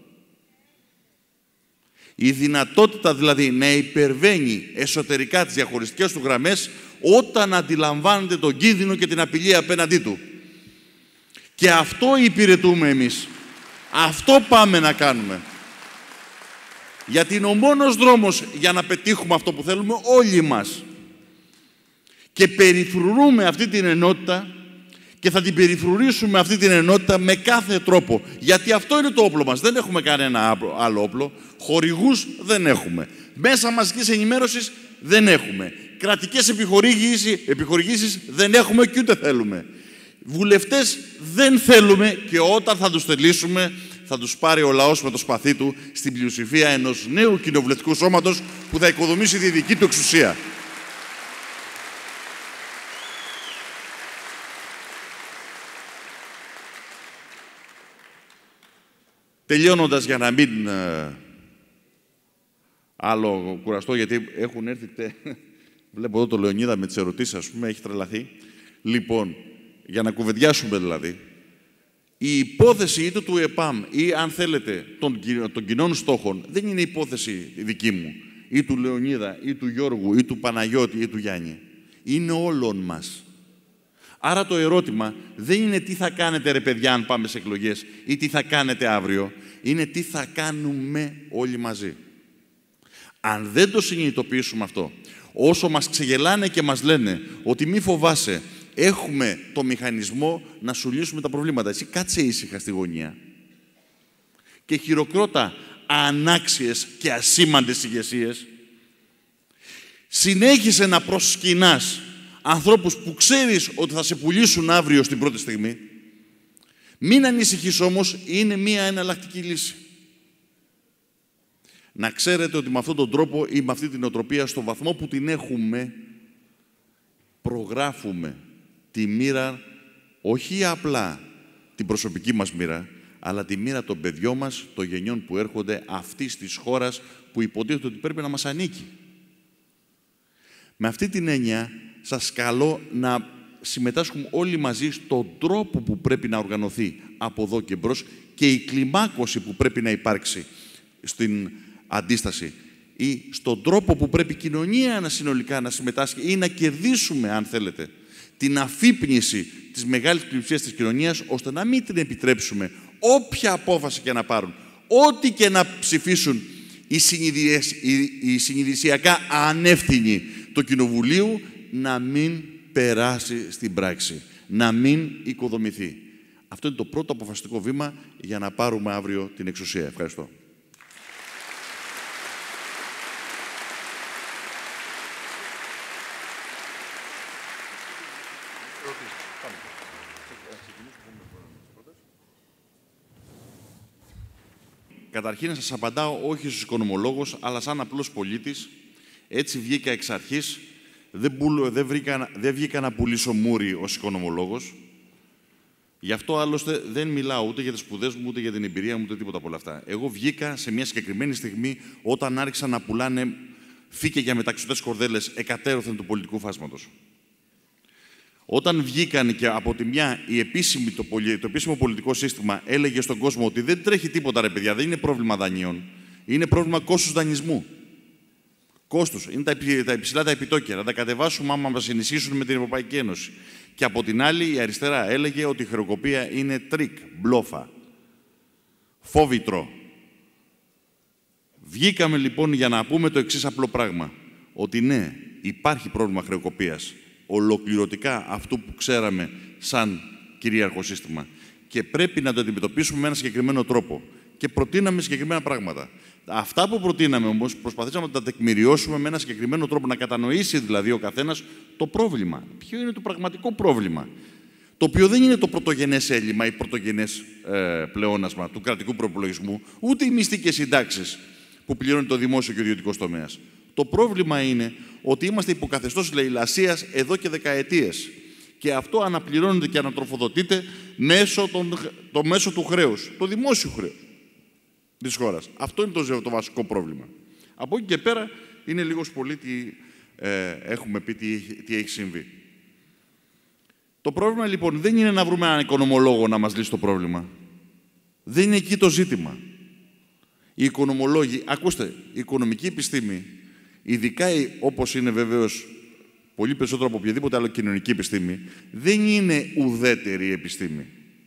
Η δυνατότητα δηλαδή να υπερβαίνει εσωτερικά τις διαχωριστικές του γραμμές όταν αντιλαμβάνεται τον κίνδυνο και την απειλή απέναντί του. Και αυτό υπηρετούμε εμείς. Αυτό πάμε να κάνουμε. Γιατί είναι ο μόνος δρόμος για να πετύχουμε αυτό που θέλουμε όλοι μας. Και περιφρουρούμε αυτή την ενότητα και θα την περιφρουρήσουμε αυτή την ενότητα με κάθε τρόπο. Γιατί αυτό είναι το όπλο μας. Δεν έχουμε κανένα άλλο όπλο. Χορηγούς δεν έχουμε. Μέσα μαζικής ενημέρωσης δεν έχουμε. Κρατικές επιχορήγησεις, επιχορηγήσεις δεν έχουμε και ούτε θέλουμε. Βουλευτές δεν θέλουμε και όταν θα τους θελήσουμε θα τους πάρει ο λαός με το σπαθί του στην πλειοψηφία ενός νέου κοινοβουλευτικού σώματος που θα οικοδομήσει τη δική του εξουσία. Τελειώνοντας, για να μην ε, άλλο κουραστώ, γιατί έχουν έρθει... Τε... Βλέπω εδώ το Λεωνίδα με τις ερωτήσεις, ας πούμε, έχει τρελαθεί. Λοιπόν, για να κουβεντιάσουμε δηλαδή, η υπόθεση είτε του ΕΠΑΜ ή, αν θέλετε, των, των κοινών στόχων δεν είναι υπόθεση δική μου, ή του Λεωνίδα, ή του Γιώργου, ή του Παναγιώτη, ή του Γιάννη. Είναι όλων μας. Άρα το ερώτημα δεν είναι τι θα κάνετε, ρε παιδιά, αν πάμε σε εκλογές, ή τι θα κάνετε αύριο. Είναι τι θα κάνουμε όλοι μαζί. Αν δεν το συνειδητοποιήσουμε αυτό, όσο μας ξεγελάνε και μας λένε ότι μη φοβάσαι, έχουμε το μηχανισμό να σου λύσουμε τα προβλήματα. Εσύ κάτσε ήσυχα στη γωνία και χειροκρότα ανάξιες και ασήμαντες ηγεσίες. Συνέχισε να προσκυνάς ανθρώπους που ξέρεις ότι θα σε πουλήσουν αύριο στην πρώτη στιγμή. Μην ανησυχείς όμως, είναι μία εναλλακτική λύση. Να ξέρετε ότι με αυτόν τον τρόπο ή με αυτή την οτροπία, στο βαθμό που την έχουμε, προγράφουμε τη μοίρα, όχι απλά την προσωπική μας μοίρα, αλλά τη μοίρα των παιδιών μας, των γενιών που έρχονται αυτής της χώρας που υποτίθεται ότι πρέπει να μας ανήκει. Με αυτή την έννοια, σας καλώ να συμμετάσχουμε όλοι μαζί στον τρόπο που πρέπει να οργανωθεί από εδώ και μπρος και η κλιμάκωση που πρέπει να υπάρξει στην αντίσταση ή στον τρόπο που πρέπει η κοινωνία να συνολικά να συμμετάσχει ή να κερδίσουμε, αν θέλετε, την αφύπνιση της μεγάλης πλειοψηφίας της κοινωνίας, ώστε να μην την επιτρέψουμε όποια απόφαση και να πάρουν, ό,τι και να ψηφίσουν οι, οι, οι συνειδησιακά ανεύθυνοι του Κοινοβουλίου, να μην περάσει στην πράξη, να μην οικοδομηθεί. Αυτό είναι το πρώτο αποφασιστικό βήμα για να πάρουμε αύριο την εξουσία. Ευχαριστώ. Καταρχήν, να σας απαντάω όχι ως οικονομολόγος, αλλά σαν απλός πολίτης. Έτσι βγήκα εξ αρχής. Δεν, πουλ, δεν, βρήκα, δεν βγήκα να πουλήσω μούρι ως οικονομολόγος. Γι' αυτό άλλωστε δεν μιλάω ούτε για τις σπουδές μου, ούτε για την εμπειρία μου, ούτε τίποτα από όλα αυτά. Εγώ βγήκα σε μια συγκεκριμένη στιγμή όταν άρχισαν να πουλάνε φύκια για μεταξωτές κορδέλες εκατέρωθεν του πολιτικού φάσματος. Όταν βγήκαν και από τη μια η επίσημη, το, πολι... το επίσημο πολιτικό σύστημα έλεγε στον κόσμο ότι δεν τρέχει τίποτα, ρε παιδιά, δεν είναι πρόβλημα δανείων, είναι πρόβλημα κόστους δανεισμού. Κόστους. Είναι τα, υψηλά, τα υψηλά τα επιτόκια. Να τα κατεβάσουμε άμα μας ενισχύσουν με την Ευρωπαϊκή Ένωση. Και από την άλλη η αριστερά έλεγε ότι η χρεοκοπία είναι τρίκ, μπλόφα, φόβητρο. Βγήκαμε λοιπόν για να πούμε το εξής απλό πράγμα. Ότι ναι, υπάρχει πρόβλημα χρεοκοπίας. Ολοκληρωτικά αυτού που ξέραμε σαν κυρίαρχο σύστημα. Και πρέπει να το αντιμετωπίσουμε με ένα συγκεκριμένο τρόπο. Και προτείναμε συγκεκριμένα πράγματα. Αυτά που προτείναμε όμως, προσπαθήσαμε να τα τεκμηριώσουμε με ένα συγκεκριμένο τρόπο, να κατανοήσει δηλαδή ο καθένας το πρόβλημα. Ποιο είναι το πραγματικό πρόβλημα. Το οποίο δεν είναι το πρωτογενές έλλειμμα ή πρωτογενές ε, πλεόνασμα του κρατικού προπολογισμού, ούτε οι μυστικές συντάξεις που πληρώνει το δημόσιο και ο ιδιωτικός τομέας. Το πρόβλημα είναι ότι είμαστε υποκαθεστώς λαιλασίας εδώ και δεκαετίες. Και αυτό αναπληρώνεται και ανατροφοδοτείται μέσω, των, το μέσω του χρέους, το δημόσιου χρέους της χώρας. Αυτό είναι το, το βασικό πρόβλημα. Από εκεί και πέρα είναι λίγος πολύ τι ε, έχουμε πει τι, τι έχει συμβεί. Το πρόβλημα λοιπόν δεν είναι να βρούμε έναν οικονομολόγο να μας λύσει το πρόβλημα. Δεν είναι εκεί το ζήτημα. Οι οικονομολόγοι, ακούστε, η οικονομική επιστήμη, ειδικά όπως είναι βεβαίως πολύ περισσότερο από οποιαδήποτε άλλο κοινωνική επιστήμη, δεν είναι ουδέτερη επιστήμη.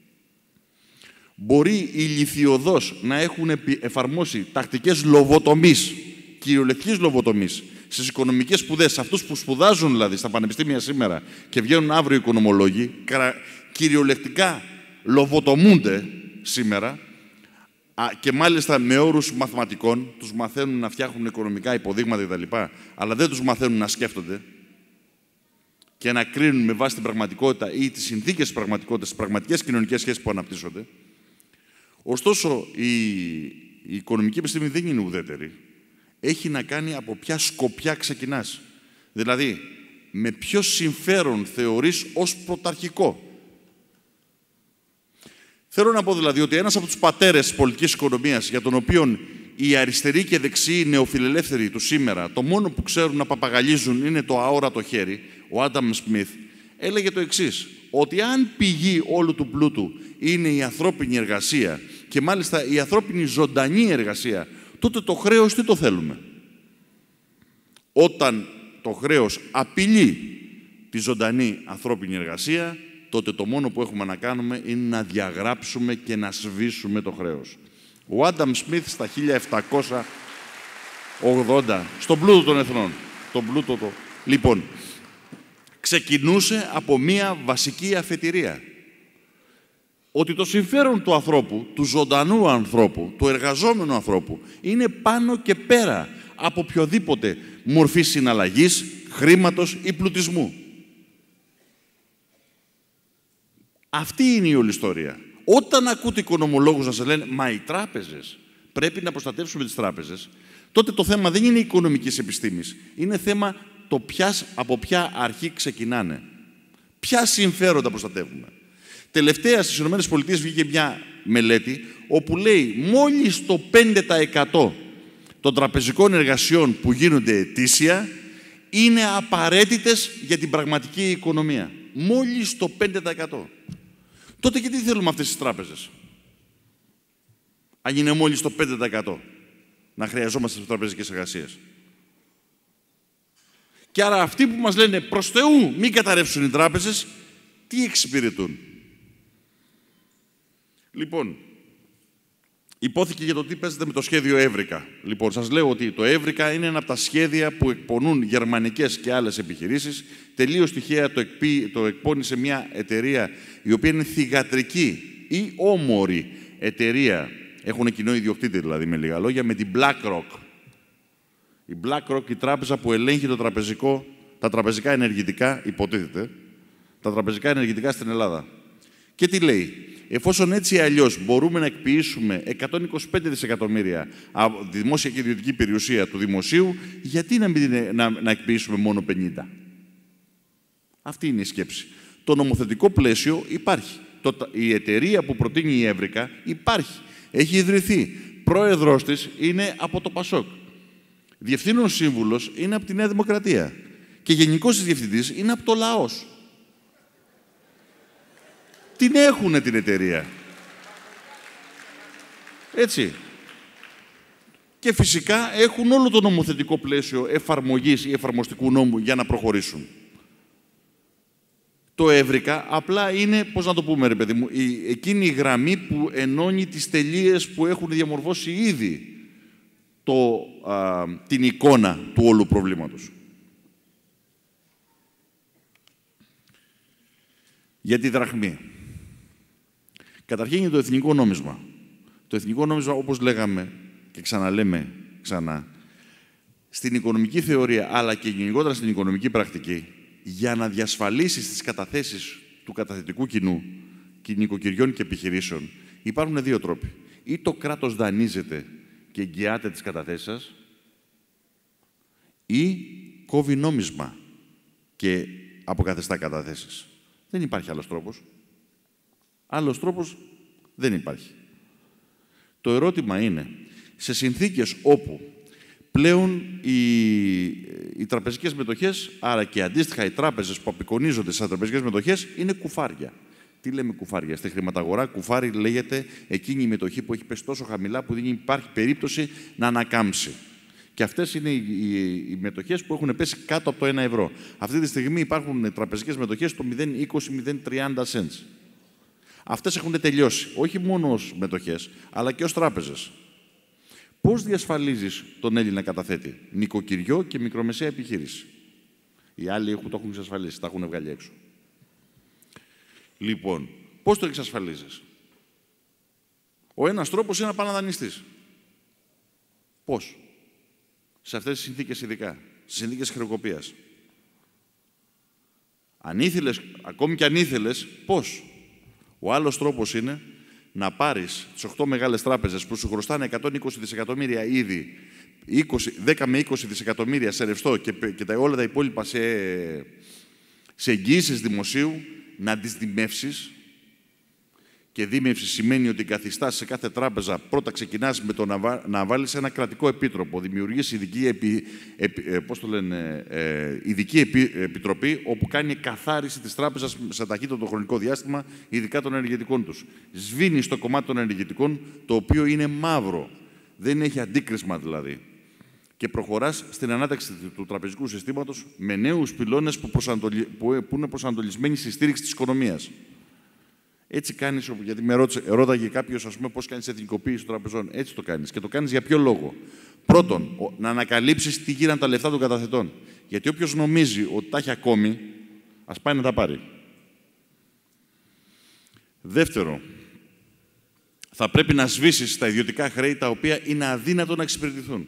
Μπορεί οι λιθιωδώς να έχουν εφαρμόσει τακτικές λοβοτομής, κυριολεκτικής λοβοτομής, στις οικονομικές σπουδές, σε αυτούς που σπουδάζουν δηλαδή στα πανεπιστήμια σήμερα και βγαίνουν αύριο οικονομολόγοι, κυριολεκτικά λοβοτομούνται σήμερα και μάλιστα με όρους μαθηματικών, τους μαθαίνουν να φτιάχνουν οικονομικά υποδείγματα κτλ. Αλλά δεν τους μαθαίνουν να σκέφτονται και να κρίνουν με βάση την πραγματικότητα ή τις συνθήκες της πραγματικότητας, τις πραγματικές κοινωνικές σχέσεις που αναπτύσσονται. Ωστόσο, η, η οικονομική επιστήμη δεν είναι ουδέτερη. Έχει να κάνει από ποια σκοπιά ξεκινάς. Δηλαδή, με ποιο συμφέρον θεωρείς ως πρωταρχικό. Θέλω να πω δηλαδή ότι ένας από τους πατέρες της πολιτικής οικονομίας, για τον οποίο οι αριστεροί και δεξιοί νεοφιλελεύθεροι του σήμερα, το μόνο που ξέρουν να παπαγαλίζουν είναι το αόρατο χέρι, ο Άνταμ Σμιθ, έλεγε το εξής, ότι αν πηγή όλου του πλούτου είναι η ανθρώπινη εργασία και μάλιστα η ανθρώπινη ζωντανή εργασία, τότε το χρέος τι το θέλουμε. Όταν το χρέος απειλεί τη ζωντανή ανθρώπινη εργασία, τότε το μόνο που έχουμε να κάνουμε είναι να διαγράψουμε και να σβήσουμε το χρέος. Ο Άνταμ Σμιθ στα χίλια επτακόσια ογδόντα, στον πλούτο των εθνών, τον πλούτο το... Λοιπόν, ξεκινούσε από μία βασική αφετηρία. Ότι το συμφέρον του ανθρώπου, του ζωντανού ανθρώπου, του εργαζόμενου ανθρώπου, είναι πάνω και πέρα από οποιοδήποτε μορφή συναλλαγής, χρήματος ή πλουτισμού. Αυτή είναι η όλη ιστορία. Όταν ακούτε οικονομολόγους να σας λένε «Μα οι τράπεζες, πρέπει να προστατεύσουμε τις τράπεζες», τότε το θέμα δεν είναι οικονομικής επιστήμης. Είναι θέμα το ποιας, από ποια αρχή ξεκινάνε. Ποια συμφέροντα προστατεύουμε. Τελευταία στις ΗΠΑ βγήκε μια μελέτη όπου λέει μόλις το πέντε τοις εκατό των τραπεζικών εργασιών που γίνονται ετήσια είναι απαραίτητες για την πραγματική οικονομία. Μόλις το πέντε τοις εκατό. Τότε και τι θέλουμε αυτές τις τράπεζες. Αν είναι μόλις το πέντε τοις εκατό να χρειαζόμαστε στις τραπεζικές εργασίες. Και άρα αυτοί που μας λένε προς Θεού μην καταρρεύσουν οι τράπεζες, τι εξυπηρετούν. Λοιπόν, υπόθηκε για το τι παίζεται με το σχέδιο Εύρικα. Λοιπόν, σας λέω ότι το Εύρικα είναι ένα από τα σχέδια που εκπονούν γερμανικές και άλλες επιχειρήσεις. Τελείως τυχαία το, εκπεί, το εκπώνησε μια εταιρεία η οποία είναι θυγατρική ή όμορη εταιρεία. Έχουν κοινό ιδιοκτήτη δηλαδή με λίγα λόγια, με την BlackRock. Η BlackRock, η τράπεζα που ελέγχει το τραπεζικό, τα τραπεζικά ενεργητικά, υποτίθεται, τα τραπεζικά ενεργητικά στην Ελλάδα. Και τι λέει. Εφόσον έτσι ή αλλιώς μπορούμε να εκποιήσουμε εκατόν είκοσι πέντε δισεκατομμύρια από δημόσια και ιδιωτική περιουσία του δημοσίου, γιατί να, μην, να, να εκποιήσουμε μόνο πενήντα. Αυτή είναι η σκέψη. Το νομοθετικό πλαίσιο υπάρχει. Το, η εταιρεία που προτείνει η Εύρικα υπάρχει. Έχει ιδρυθεί. Πρόεδρος της είναι από το Πασόκ. Διευθύνων σύμβουλος είναι από τη Νέα Δημοκρατία. Και γενικός της διευθυντής είναι από το Λαός. Την έχουνε την εταιρεία. Έτσι. Και φυσικά έχουν όλο το νομοθετικό πλαίσιο εφαρμογής ή εφαρμοστικού νόμου για να προχωρήσουν. Το Εύρικα απλά είναι, πώς να το πούμε ρε παιδί μου, η, εκείνη η γραμμή που ενώνει τις τελείες που έχουν διαμορφώσει ήδη το, α, την εικόνα του όλου προβλήματος. Για τη δραχμή. Καταρχήν για το εθνικό νόμισμα. Το εθνικό νόμισμα, όπως λέγαμε και ξαναλέμε ξανά, στην οικονομική θεωρία, αλλά και γενικότερα στην οικονομική πρακτική, για να διασφαλίσει τις καταθέσεις του καταθετικού κοινού, νοικοκυριών και επιχειρήσεων, υπάρχουν δύο τρόποι. Ή το κράτος δανείζεται και εγγυάται τις καταθέσεις σας, ή κόβει νόμισμα και αποκαθιστά καταθέσεις. Δεν υπάρχει άλλος τρόπος. Άλλος τρόπος δεν υπάρχει. Το ερώτημα είναι, σε συνθήκες όπου πλέον οι, οι τραπεζικές μετοχές, άρα και αντίστοιχα οι τράπεζες που απεικονίζονται στις τραπεζικές μετοχές, είναι κουφάρια. Τι λέμε κουφάρια? Στη χρηματαγορά κουφάρι λέγεται εκείνη η μετοχή που έχει πέσει τόσο χαμηλά που δεν υπάρχει περίπτωση να ανακάμψει. Και αυτές είναι οι, οι, οι μετοχές που έχουν πέσει κάτω από το ένα ευρώ. Αυτή τη στιγμή υπάρχουν τραπεζικές μετοχές στο μηδέν κόμμα είκοσι με μηδέν κόμμα τριάντα cents. Αυτές έχουν τελειώσει, όχι μόνο ως μετοχές, αλλά και ως τράπεζες. Πώς διασφαλίζεις τον Έλληνα καταθέτη? Νοικοκυριό και μικρομεσαία επιχείρηση. Οι άλλοι έχουν, το έχουν εξασφαλίσει, τα έχουν βγάλει έξω. Λοιπόν, πώς το εξασφαλίζεις? Ο ένας τρόπος είναι να πας να δανειστείς. Πώς? Σε αυτές τις συνθήκες ειδικά, στις συνθήκες χρεοκοπίας. Αν ήθελες, ακόμη και αν ήθελες, πώς? Ο άλλος τρόπος είναι να πάρεις τις οκτώ μεγάλες τράπεζες που σου χρωστάνε εκατόν είκοσι δισεκατομμύρια ήδη, είκοσι, δέκα με είκοσι δισεκατομμύρια σε ρευστό και, και τα, όλα τα υπόλοιπα σε, σε εγγύησεις δημοσίου, να τις δημεύσεις. Και δίμευση σημαίνει ότι καθιστάς σε κάθε τράπεζα, πρώτα ξεκινάς με το να, βα... να βάλεις ένα κρατικό επίτροπο, δημιουργείς ειδική, επι... Επι... πώς το λένε, ε... ειδική επι... επιτροπή, όπου κάνει καθάριση της τράπεζας σε ταχύτερο χρονικό διάστημα, ειδικά των ενεργητικών τους. Σβήνεις το κομμάτι των ενεργητικών, το οποίο είναι μαύρο. Δεν έχει αντίκρισμα δηλαδή. Και προχωράς στην ανάταξη του τραπεζικού συστήματος με νέους πυλώνες που, προσανατολι... που είναι προσανατολισμένοι στη στήριξη της οικονομίας. Έτσι κάνεις, γιατί με ρώτησε, ρώταγε κάποιος, ας πούμε, πώς κάνεις εθνικοποίηση των τραπεζών. Έτσι το κάνεις. Και το κάνεις για ποιο λόγο? Πρώτον, να ανακαλύψεις τι γίνανε τα λεφτά των καταθετών. Γιατί όποιος νομίζει ότι τα έχει ακόμη, ας πάει να τα πάρει. Δεύτερο, θα πρέπει να σβήσεις τα ιδιωτικά χρέη τα οποία είναι αδύνατο να εξυπηρετηθούν.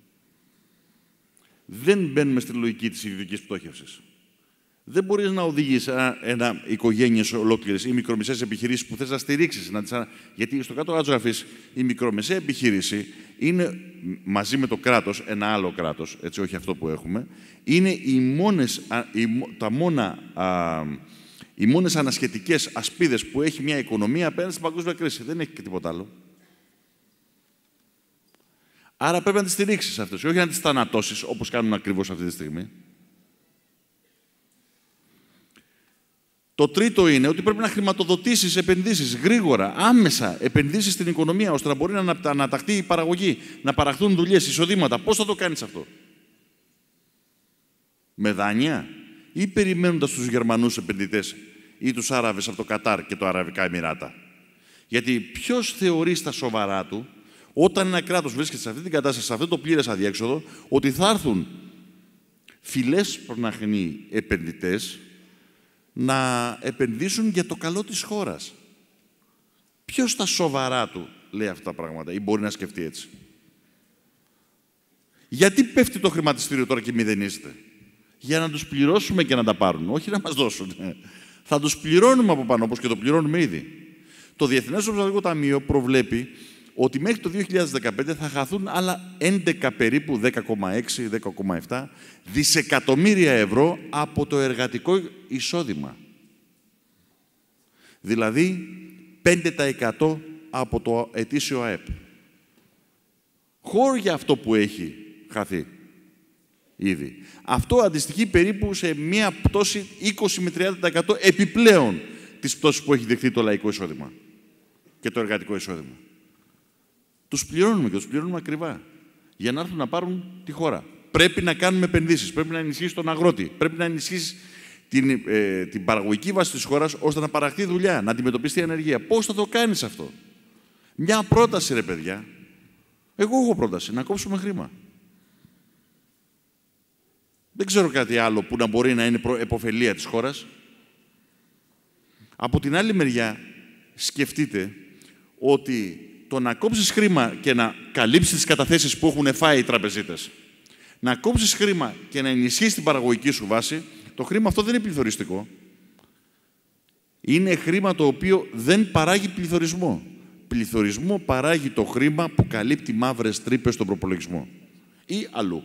Δεν μπαίνουμε στη λογική της ιδιωτικής πτώχευσης. Δεν μπορείς να οδηγείς ένα, ένα οικογένειες ολόκληρες ή μικρομεσαίες επιχειρήσεις που θες να στηρίξεις. Να τις... Γιατί στο κάτω κάτω γραφής η μικρομεσαία επιχείρηση είναι, μαζί με το κράτος, ένα άλλο κράτος, έτσι όχι αυτό που έχουμε, είναι οι μόνες, οι, τα μόνα, α, οι μόνες ανασχετικές ασπίδες που έχει μια οικονομία απέναντι στην παγκόσμια κρίση. Δεν έχει και τίποτα άλλο. Άρα πρέπει να τις στηρίξεις αυτές, όχι να τις θανατώσεις, όπως κάνουν ακριβώς αυτή τη στιγμή. Το τρίτο είναι ότι πρέπει να χρηματοδοτήσεις επενδύσεις γρήγορα, άμεσα, επενδύσεις στην οικονομία, ώστε να μπορεί να αναταχθεί η παραγωγή, να παραχθούν δουλειές, εισοδήματα. Πώς θα το κάνεις αυτό? Με δάνεια ή περιμένοντας τους Γερμανούς επενδυτές ή τους Άραβες από το Κατάρ και το Αραβικά Εμιράτα? Γιατί ποιος θεωρεί στα σοβαρά του, όταν ένα κράτος βρίσκεται σε αυτή την κατάσταση, σε αυτό το πλήρες αδιέξοδο, ότι θα έρθουν φυλές προναχνοί επενδυτές να επενδύσουν για το καλό της χώρας? Ποιος στα σοβαρά του λέει αυτά τα πράγματα ή μπορεί να σκεφτεί έτσι? Γιατί πέφτει το χρηματιστήριο τώρα και μηδενίζεται? Για να τους πληρώσουμε και να τα πάρουν, όχι να μας δώσουν. Θα τους πληρώνουμε από πάνω, όπως και το πληρώνουμε ήδη. Το Διεθνές Νομισματικό Ταμείο προβλέπει ότι μέχρι το δύο χιλιάδες δεκαπέντε θα χαθούν άλλα έντεκα περίπου, δέκα κόμμα έξι, δέκα κόμμα επτά δισεκατομμύρια ευρώ από το εργατικό εισόδημα. Δηλαδή, πέντε τοις εκατό από το ετήσιο ΑΕΠ. Χώρο για αυτό που έχει χαθεί ήδη. Αυτό αντιστοιχεί περίπου σε μία πτώση είκοσι με τριάντα τοις εκατό επιπλέον της πτώσης που έχει δεχτεί το λαϊκό εισόδημα και το εργατικό εισόδημα. Τους πληρώνουμε και τους πληρώνουμε ακριβά για να έρθουν να πάρουν τη χώρα. Πρέπει να κάνουμε επενδύσεις, πρέπει να ενισχύσει τον αγρότη, πρέπει να ενισχύσει την, ε, την παραγωγική βάση της χώρας ώστε να παραχθεί δουλειά, να αντιμετωπιστεί η ανεργία. Πώς θα το κάνεις αυτό? Μια πρόταση, ρε παιδιά. Εγώ έχω πρόταση, να κόψουμε χρήμα. Δεν ξέρω κάτι άλλο που να μπορεί να είναι επωφελία της χώρας. Από την άλλη μεριά, σκεφτείτε ότι το να κόψεις χρήμα και να καλύψεις τις καταθέσεις που έχουν φάει οι τραπεζίτες, να κόψεις χρήμα και να ενισχύσεις την παραγωγική σου βάση, το χρήμα αυτό δεν είναι πληθωριστικό. Είναι χρήμα το οποίο δεν παράγει πληθωρισμό. Πληθωρισμό παράγει το χρήμα που καλύπτει μαύρες τρύπες στον προπολογισμό ή αλλού.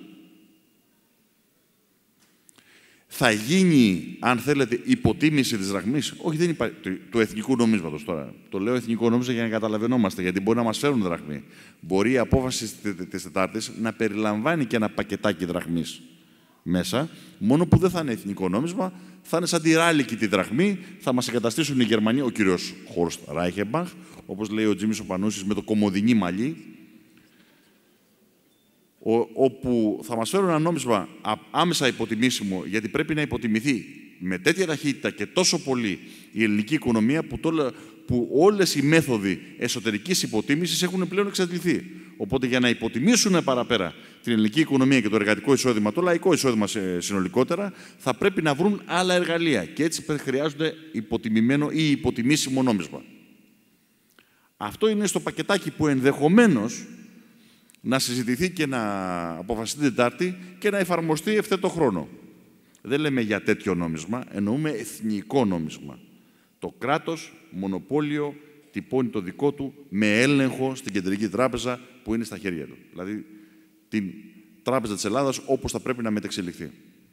Θα γίνει, αν θέλετε, υποτίμηση της δραχμής. Όχι, δεν υπάρχει. Του εθνικού νομίσματος τώρα. Το λέω εθνικό νόμισμα για να καταλαβαίνόμαστε, γιατί μπορεί να μας φέρουν δραχμή. Μπορεί η απόφαση της Τετάρτης να περιλαμβάνει και ένα πακετάκι δραχμής μέσα, μόνο που δεν θα είναι εθνικό νόμισμα, θα είναι σαν τη ράλικη τη δραχμή, θα μας εγκαταστήσουν οι Γερμανοί, ο κύριος Χόρστ Ράιχεμπαχ, όπως λέει ο Τζίμις ο Πανούσης, με το κομμωδινή μαλλί, όπου θα μας φέρουν ένα νόμισμα άμεσα υποτιμήσιμο, γιατί πρέπει να υποτιμηθεί με τέτοια ταχύτητα και τόσο πολύ η ελληνική οικονομία, που, το, που όλες οι μέθοδοι εσωτερικής υποτίμησης έχουν πλέον εξαντληθεί. Οπότε, για να υποτιμήσουν παραπέρα την ελληνική οικονομία και το εργατικό εισόδημα, το λαϊκό εισόδημα συνολικότερα, θα πρέπει να βρουν άλλα εργαλεία. Και έτσι χρειάζονται υποτιμημένο ή υποτιμήσιμο νόμισμα. Αυτό είναι στο πακετάκι που ενδεχομένως να συζητηθεί και να αποφασιστεί την Τετάρτη και να εφαρμοστεί ευθέτω χρόνο. Δεν λέμε για τέτοιο νόμισμα, εννοούμε εθνικό νόμισμα. Το κράτος, μονοπόλιο, τυπώνει το δικό του με έλεγχο στην κεντρική τράπεζα που είναι στα χέρια του. Δηλαδή, την Τράπεζα της Ελλάδας όπως θα πρέπει να μετεξελιχθεί.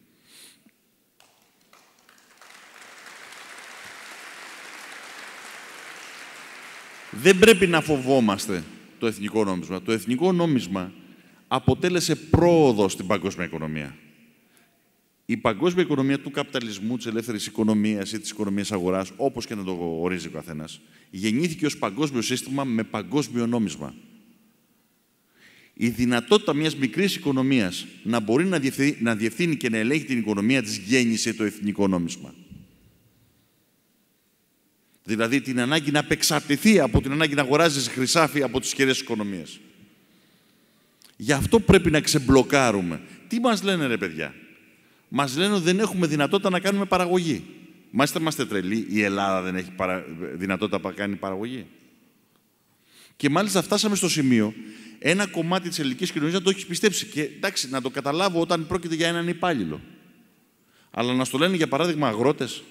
Δεν πρέπει να φοβόμαστε το εθνικό νόμισμα. Το εθνικό νόμισμα αποτέλεσε πρόοδο στην παγκόσμια οικονομία. Η παγκόσμια οικονομία του καπιταλισμού, της ελεύθερης οικονομίας ή της οικονομίας αγοράς, όπως και να το ορίζει ο καθένας, γεννήθηκε ως παγκόσμιο σύστημα με παγκόσμιο νόμισμα. Η δυνατότητα μιας μικρής οικονομίας να μπορεί να διευθύνει, να διευθύνει και να ελέγχει την οικονομία της γέννησε το εθνικό νόμισμα. Δηλαδή την ανάγκη να απεξαρτηθεί από την ανάγκη να αγοράζει χρυσάφι από τις ισχυρές οικονομίες. Γι' αυτό πρέπει να ξεμπλοκάρουμε. Τι μας λένε, ρε παιδιά? Μας λένε ότι δεν έχουμε δυνατότητα να κάνουμε παραγωγή. Μάλιστα, είμαστε τρελοί. Η Ελλάδα δεν έχει παρα... δυνατότητα να κάνει παραγωγή. Και μάλιστα φτάσαμε στο σημείο ένα κομμάτι της ελληνικής κοινωνίας να το έχει πιστέψει. Και εντάξει, να το καταλάβω όταν πρόκειται για έναν υπάλληλο. Αλλά να στο λένε, για παράδειγμα, αγρότες.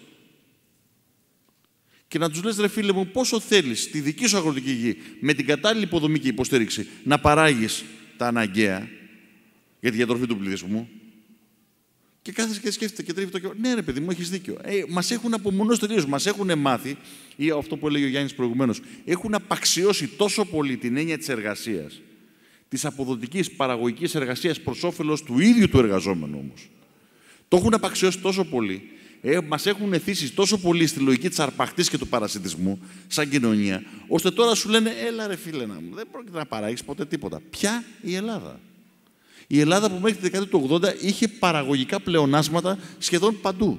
Και να τους λες, ρε φίλε μου, πόσο θέλεις τη δική σου αγροτική γη με την κατάλληλη υποδομή και υποστήριξη να παράγεις τα αναγκαία για τη διατροφή του πληθυσμού. Και κάθεσαι και σκέφτεται και τρίβει το κεφάλι. Ναι, ρε παιδί μου, έχεις δίκιο. Ε, μας έχουν απομονώσει τελείως. Μας έχουν μάθει, ή αυτό που έλεγε ο Γιάννης προηγουμένως, έχουν απαξιώσει τόσο πολύ την έννοια της εργασίας, της αποδοτικής παραγωγικής εργασίας προς όφελος του ίδιου του εργαζόμενου όμως. Το έχουν απαξιώσει τόσο πολύ. Ε, μας έχουν εθίσει τόσο πολύ στη λογική της αρπαχτής και του παρασιτισμού, σαν κοινωνία, ώστε τώρα σου λένε, έλα ρε φίλε να μου, δεν πρόκειται να παράγεις ποτέ τίποτα. Ποια? Η Ελλάδα. Η Ελλάδα που μέχρι τη δεκαετία του ογδόντα είχε παραγωγικά πλεονάσματα σχεδόν παντού.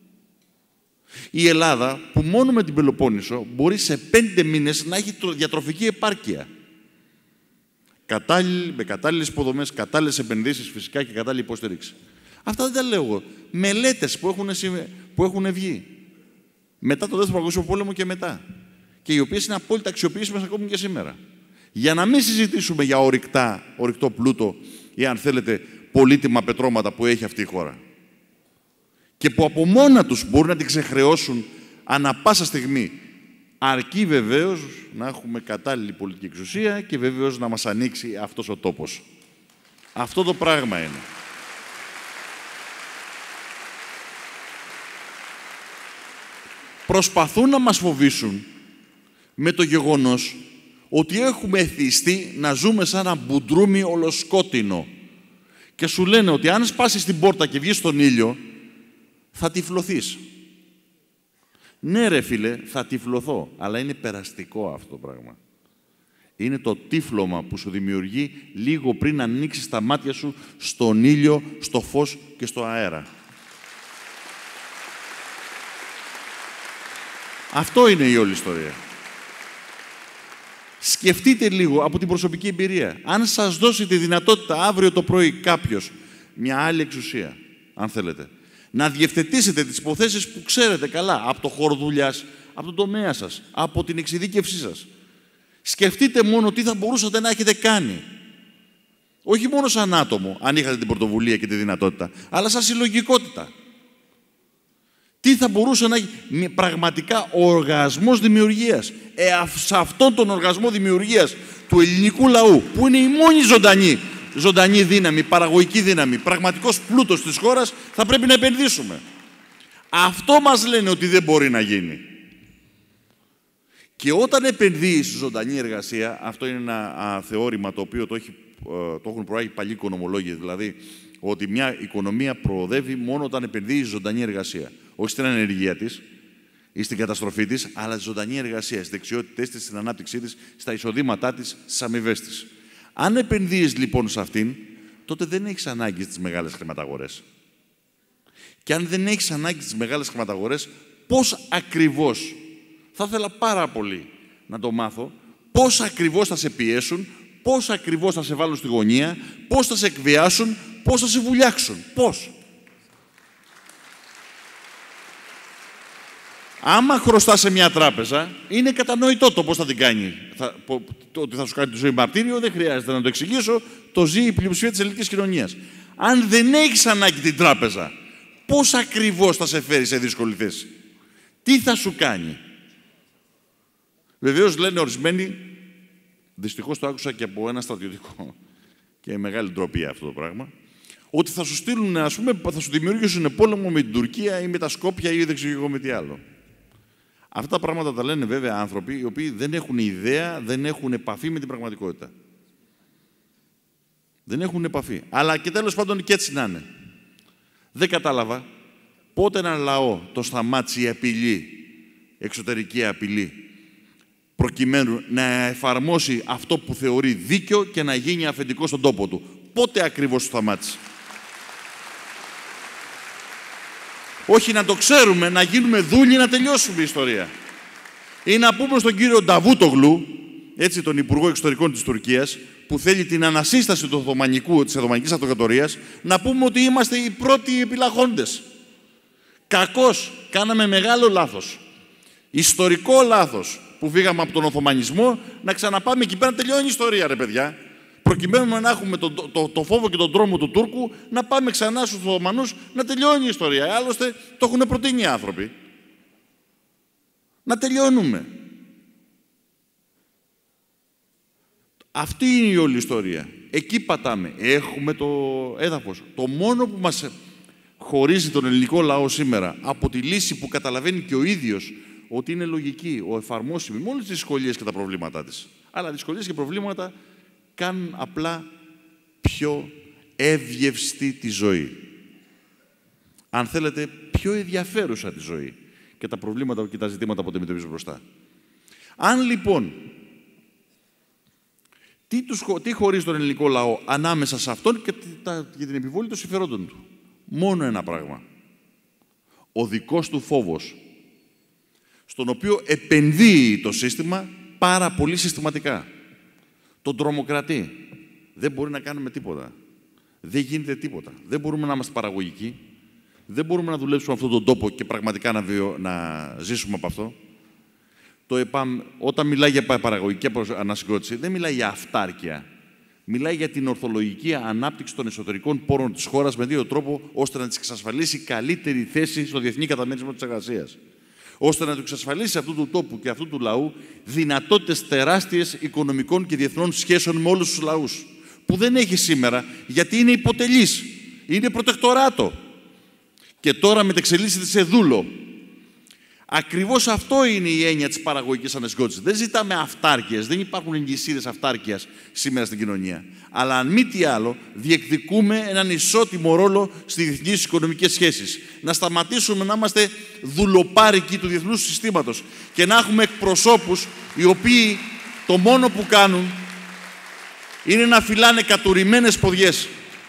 Η Ελλάδα που μόνο με την Πελοπόννησο μπορεί σε πέντε μήνες να έχει διατροφική επάρκεια. Κατάλληλη, με κατάλληλες υποδομές, κατάλληλες επενδύσεις φυσικά και κατάλληλη υποστήριξη. Αυτά δεν τα λέω εγώ. Μελέτες που έχουν, που έχουν βγει μετά το Δεύτερο Παγκόσμιο Πόλεμο και μετά. Και οι οποίες είναι απόλυτα αξιοποιήσιμες ακόμη και σήμερα. Για να μην συζητήσουμε για ορυκτά, ορυκτό πλούτο ή, αν θέλετε, πολύτιμα πετρώματα που έχει αυτή η χώρα. Και που από μόνα τους μπορούν να την ξεχρεώσουν ανά πάσα στιγμή. Αρκεί βεβαίως να έχουμε κατάλληλη πολιτική εξουσία και βεβαίως να μας ανοίξει αυτός ο τόπος. Αυτό το πράγμα είναι. προσπαθούν να μας φοβήσουν με το γεγονός ότι έχουμε εθιστεί να ζούμε σαν ένα μπουντρούμι ολοσκότεινο. Και σου λένε ότι αν σπάσεις την πόρτα και βγεις στον ήλιο, θα τυφλωθείς. Ναι ρε φίλε, θα τυφλωθώ, αλλά είναι περαστικό αυτό το πράγμα. Είναι το τύφλωμα που σου δημιουργεί λίγο πριν ανοίξεις τα μάτια σου στον ήλιο, στο φως και στο αέρα. Αυτό είναι η όλη ιστορία. Σκεφτείτε λίγο από την προσωπική εμπειρία. Αν σας δώσει τη δυνατότητα αύριο το πρωί κάποιος, μια άλλη εξουσία, αν θέλετε, να διευθετήσετε τις υποθέσεις που ξέρετε καλά, από το χώρο δουλειάς, από τον τομέα σας, από την εξειδίκευσή σας. Σκεφτείτε μόνο τι θα μπορούσατε να έχετε κάνει. Όχι μόνο σαν άτομο, αν είχατε την πρωτοβουλία και τη δυνατότητα, αλλά σαν συλλογικότητα. Τι θα μπορούσε να έχει πραγματικά ο οργασμός δημιουργίας. Ε, σε αυτόν τον οργασμό δημιουργίας του ελληνικού λαού, που είναι η μόνη ζωντανή, ζωντανή δύναμη, παραγωγική δύναμη, πραγματικός πλούτος της χώρας, θα πρέπει να επενδύσουμε. Αυτό μας λένε ότι δεν μπορεί να γίνει. Και όταν επενδύεις στη ζωντανή εργασία, αυτό είναι ένα α, θεώρημα το οποίο το, έχει, το έχουν προάγει παλιοί οικονομολόγοι, δηλαδή ότι μια οικονομία προοδεύει μόνο όταν επενδύει στη ζωντανή εργασία. Όχι στην ανεργία της ή στην καταστροφή της, αλλά στη ζωντανή εργασία, στις δεξιότητές της, στην ανάπτυξή της, στα εισοδήματά της, στις αμοιβές της. Αν επενδύεις λοιπόν σε αυτήν, τότε δεν έχεις ανάγκη στις μεγάλες χρηματαγορές. Και αν δεν έχεις ανάγκη στις μεγάλες χρηματαγορές, πώς ακριβώς, θα ήθελα πάρα πολύ να το μάθω, πώς ακριβώς θα σε πιέσουν, πώς ακριβώς θα σε βάλουν στη γωνία, πώς θα σε εκβιάσουν, πώς θα σε βουλιάξουν. Πώς. Άμα χρωστάς σε μια τράπεζα, είναι κατανοητό το πώς θα την κάνει. Θα, πο, το ότι θα σου κάνει τη ζωή μαρτύριο, δεν χρειάζεται να το εξηγήσω, το ζει η πλειοψηφία της ελληνικής κοινωνίας. Αν δεν έχεις ανάγκη την τράπεζα, πώς ακριβώς θα σε φέρει σε δύσκολη θέση. Τι θα σου κάνει. Βεβαίως λένε ορισμένοι, δυστυχώς το άκουσα και από ένα στρατιωτικό και μεγάλη ντροπή αυτό το πράγμα, ότι θα σου στείλουν, ας πούμε, θα σου δημιουργήσουν πόλεμο με την Τουρκία ή με τα Σκόπια ή δεν ξέρω εγώ με τι άλλο. Αυτά τα πράγματα τα λένε βέβαια άνθρωποι οι οποίοι δεν έχουν ιδέα, δεν έχουν επαφή με την πραγματικότητα. Δεν έχουν επαφή. Αλλά και τέλος πάντων και έτσι να είναι. Δεν κατάλαβα πότε έναν λαό το σταμάτησε η απειλή, εξωτερική απειλή, προκειμένου να εφαρμόσει αυτό που θεωρεί δίκαιο και να γίνει αφεντικό στον τόπο του. Πότε ακριβώς το σταμάτησε. Όχι να το ξέρουμε, να γίνουμε δούλοι, να τελειώσουμε η ιστορία. Ή να πούμε στον κύριο Νταβούτογλου, έτσι τον Υπουργό Εξωτερικών της Τουρκίας, που θέλει την ανασύσταση του Οθωμανικού, της Οθωμανικής Αυτοκρατορίας, να πούμε ότι είμαστε οι πρώτοι επιλαχόντες. Κακώς, κάναμε μεγάλο λάθος. Ιστορικό λάθος που φύγαμε από τον Οθωμανισμό, να ξαναπάμε εκεί πέρα, τελειώνει η ιστορία, ρε παιδιά. Προκειμένου να έχουμε το, το, το φόβο και τον τρόμο του Τούρκου, να πάμε ξανά στους Οθωμανούς, να τελειώνει η ιστορία. Άλλωστε, το έχουν προτείνει οι άνθρωποι. Να τελειώνουμε. Αυτή είναι η όλη ιστορία. Εκεί πατάμε. Έχουμε το έδαφος. Το μόνο που μας χωρίζει τον ελληνικό λαό σήμερα από τη λύση που καταλαβαίνει και ο ίδιος ότι είναι λογική, ο εφαρμόσιμη, με όλες τις δυσκολίες και τα προβλήματά της. Αλλά δυσκολίες και προβλήματα κάνουν απλά πιο εύγευστη τη ζωή. Αν θέλετε, πιο ενδιαφέρουσα τη ζωή και τα προβλήματα και τα ζητήματα που αντιμετωπίζουν μπροστά. Αν λοιπόν, τι, τους, τι χωρίζει τον ελληνικό λαό ανάμεσα σε αυτόν και, τα, και την επιβολή των συμφερόντων του. Μόνο ένα πράγμα. Ο δικός του φόβος, στον οποίο επενδύει το σύστημα πάρα πολύ συστηματικά. Τον τρομοκρατεί. Δεν μπορεί να κάνουμε τίποτα. Δεν γίνεται τίποτα. Δεν μπορούμε να είμαστε παραγωγικοί. Δεν μπορούμε να δουλέψουμε αυτόν τον τόπο και πραγματικά να, βιο... να ζήσουμε από αυτό. Το ΕΠΑΜ, όταν μιλάει για παραγωγική ανασυγκρότηση, δεν μιλάει για αυτάρκεια. Μιλάει για την ορθολογική ανάπτυξη των εσωτερικών πόρων της χώρας με δύο τρόπο ώστε να της εξασφαλίσει καλύτερη θέση στο διεθνή καταμέρισμα της εργασίας. Ώστε να του εξασφαλίσει αυτού του τόπου και αυτού του λαού δυνατότητες τεράστιες οικονομικών και διεθνών σχέσεων με όλους τους λαούς. Που δεν έχει σήμερα, γιατί είναι υποτελής, είναι προτεκτοράτο. Και τώρα μετεξελίσσεται σε δούλο. Ακριβώς αυτό είναι η έννοια της παραγωγικής ανασυγκρότησης. Δεν ζητάμε αυτάρκειες, δεν υπάρχουν εγγυησίδες αυτάρκειας σήμερα στην κοινωνία. Αλλά αν μη τι άλλο, διεκδικούμε έναν ισότιμο ρόλο στις διεθνείς οικονομικές σχέσεις. Να σταματήσουμε να είμαστε δουλοπάρικοι του διεθνούς συστήματος και να έχουμε εκπροσώπους οι οποίοι το μόνο που κάνουν είναι να φυλάνε κατουρημένες ποδιές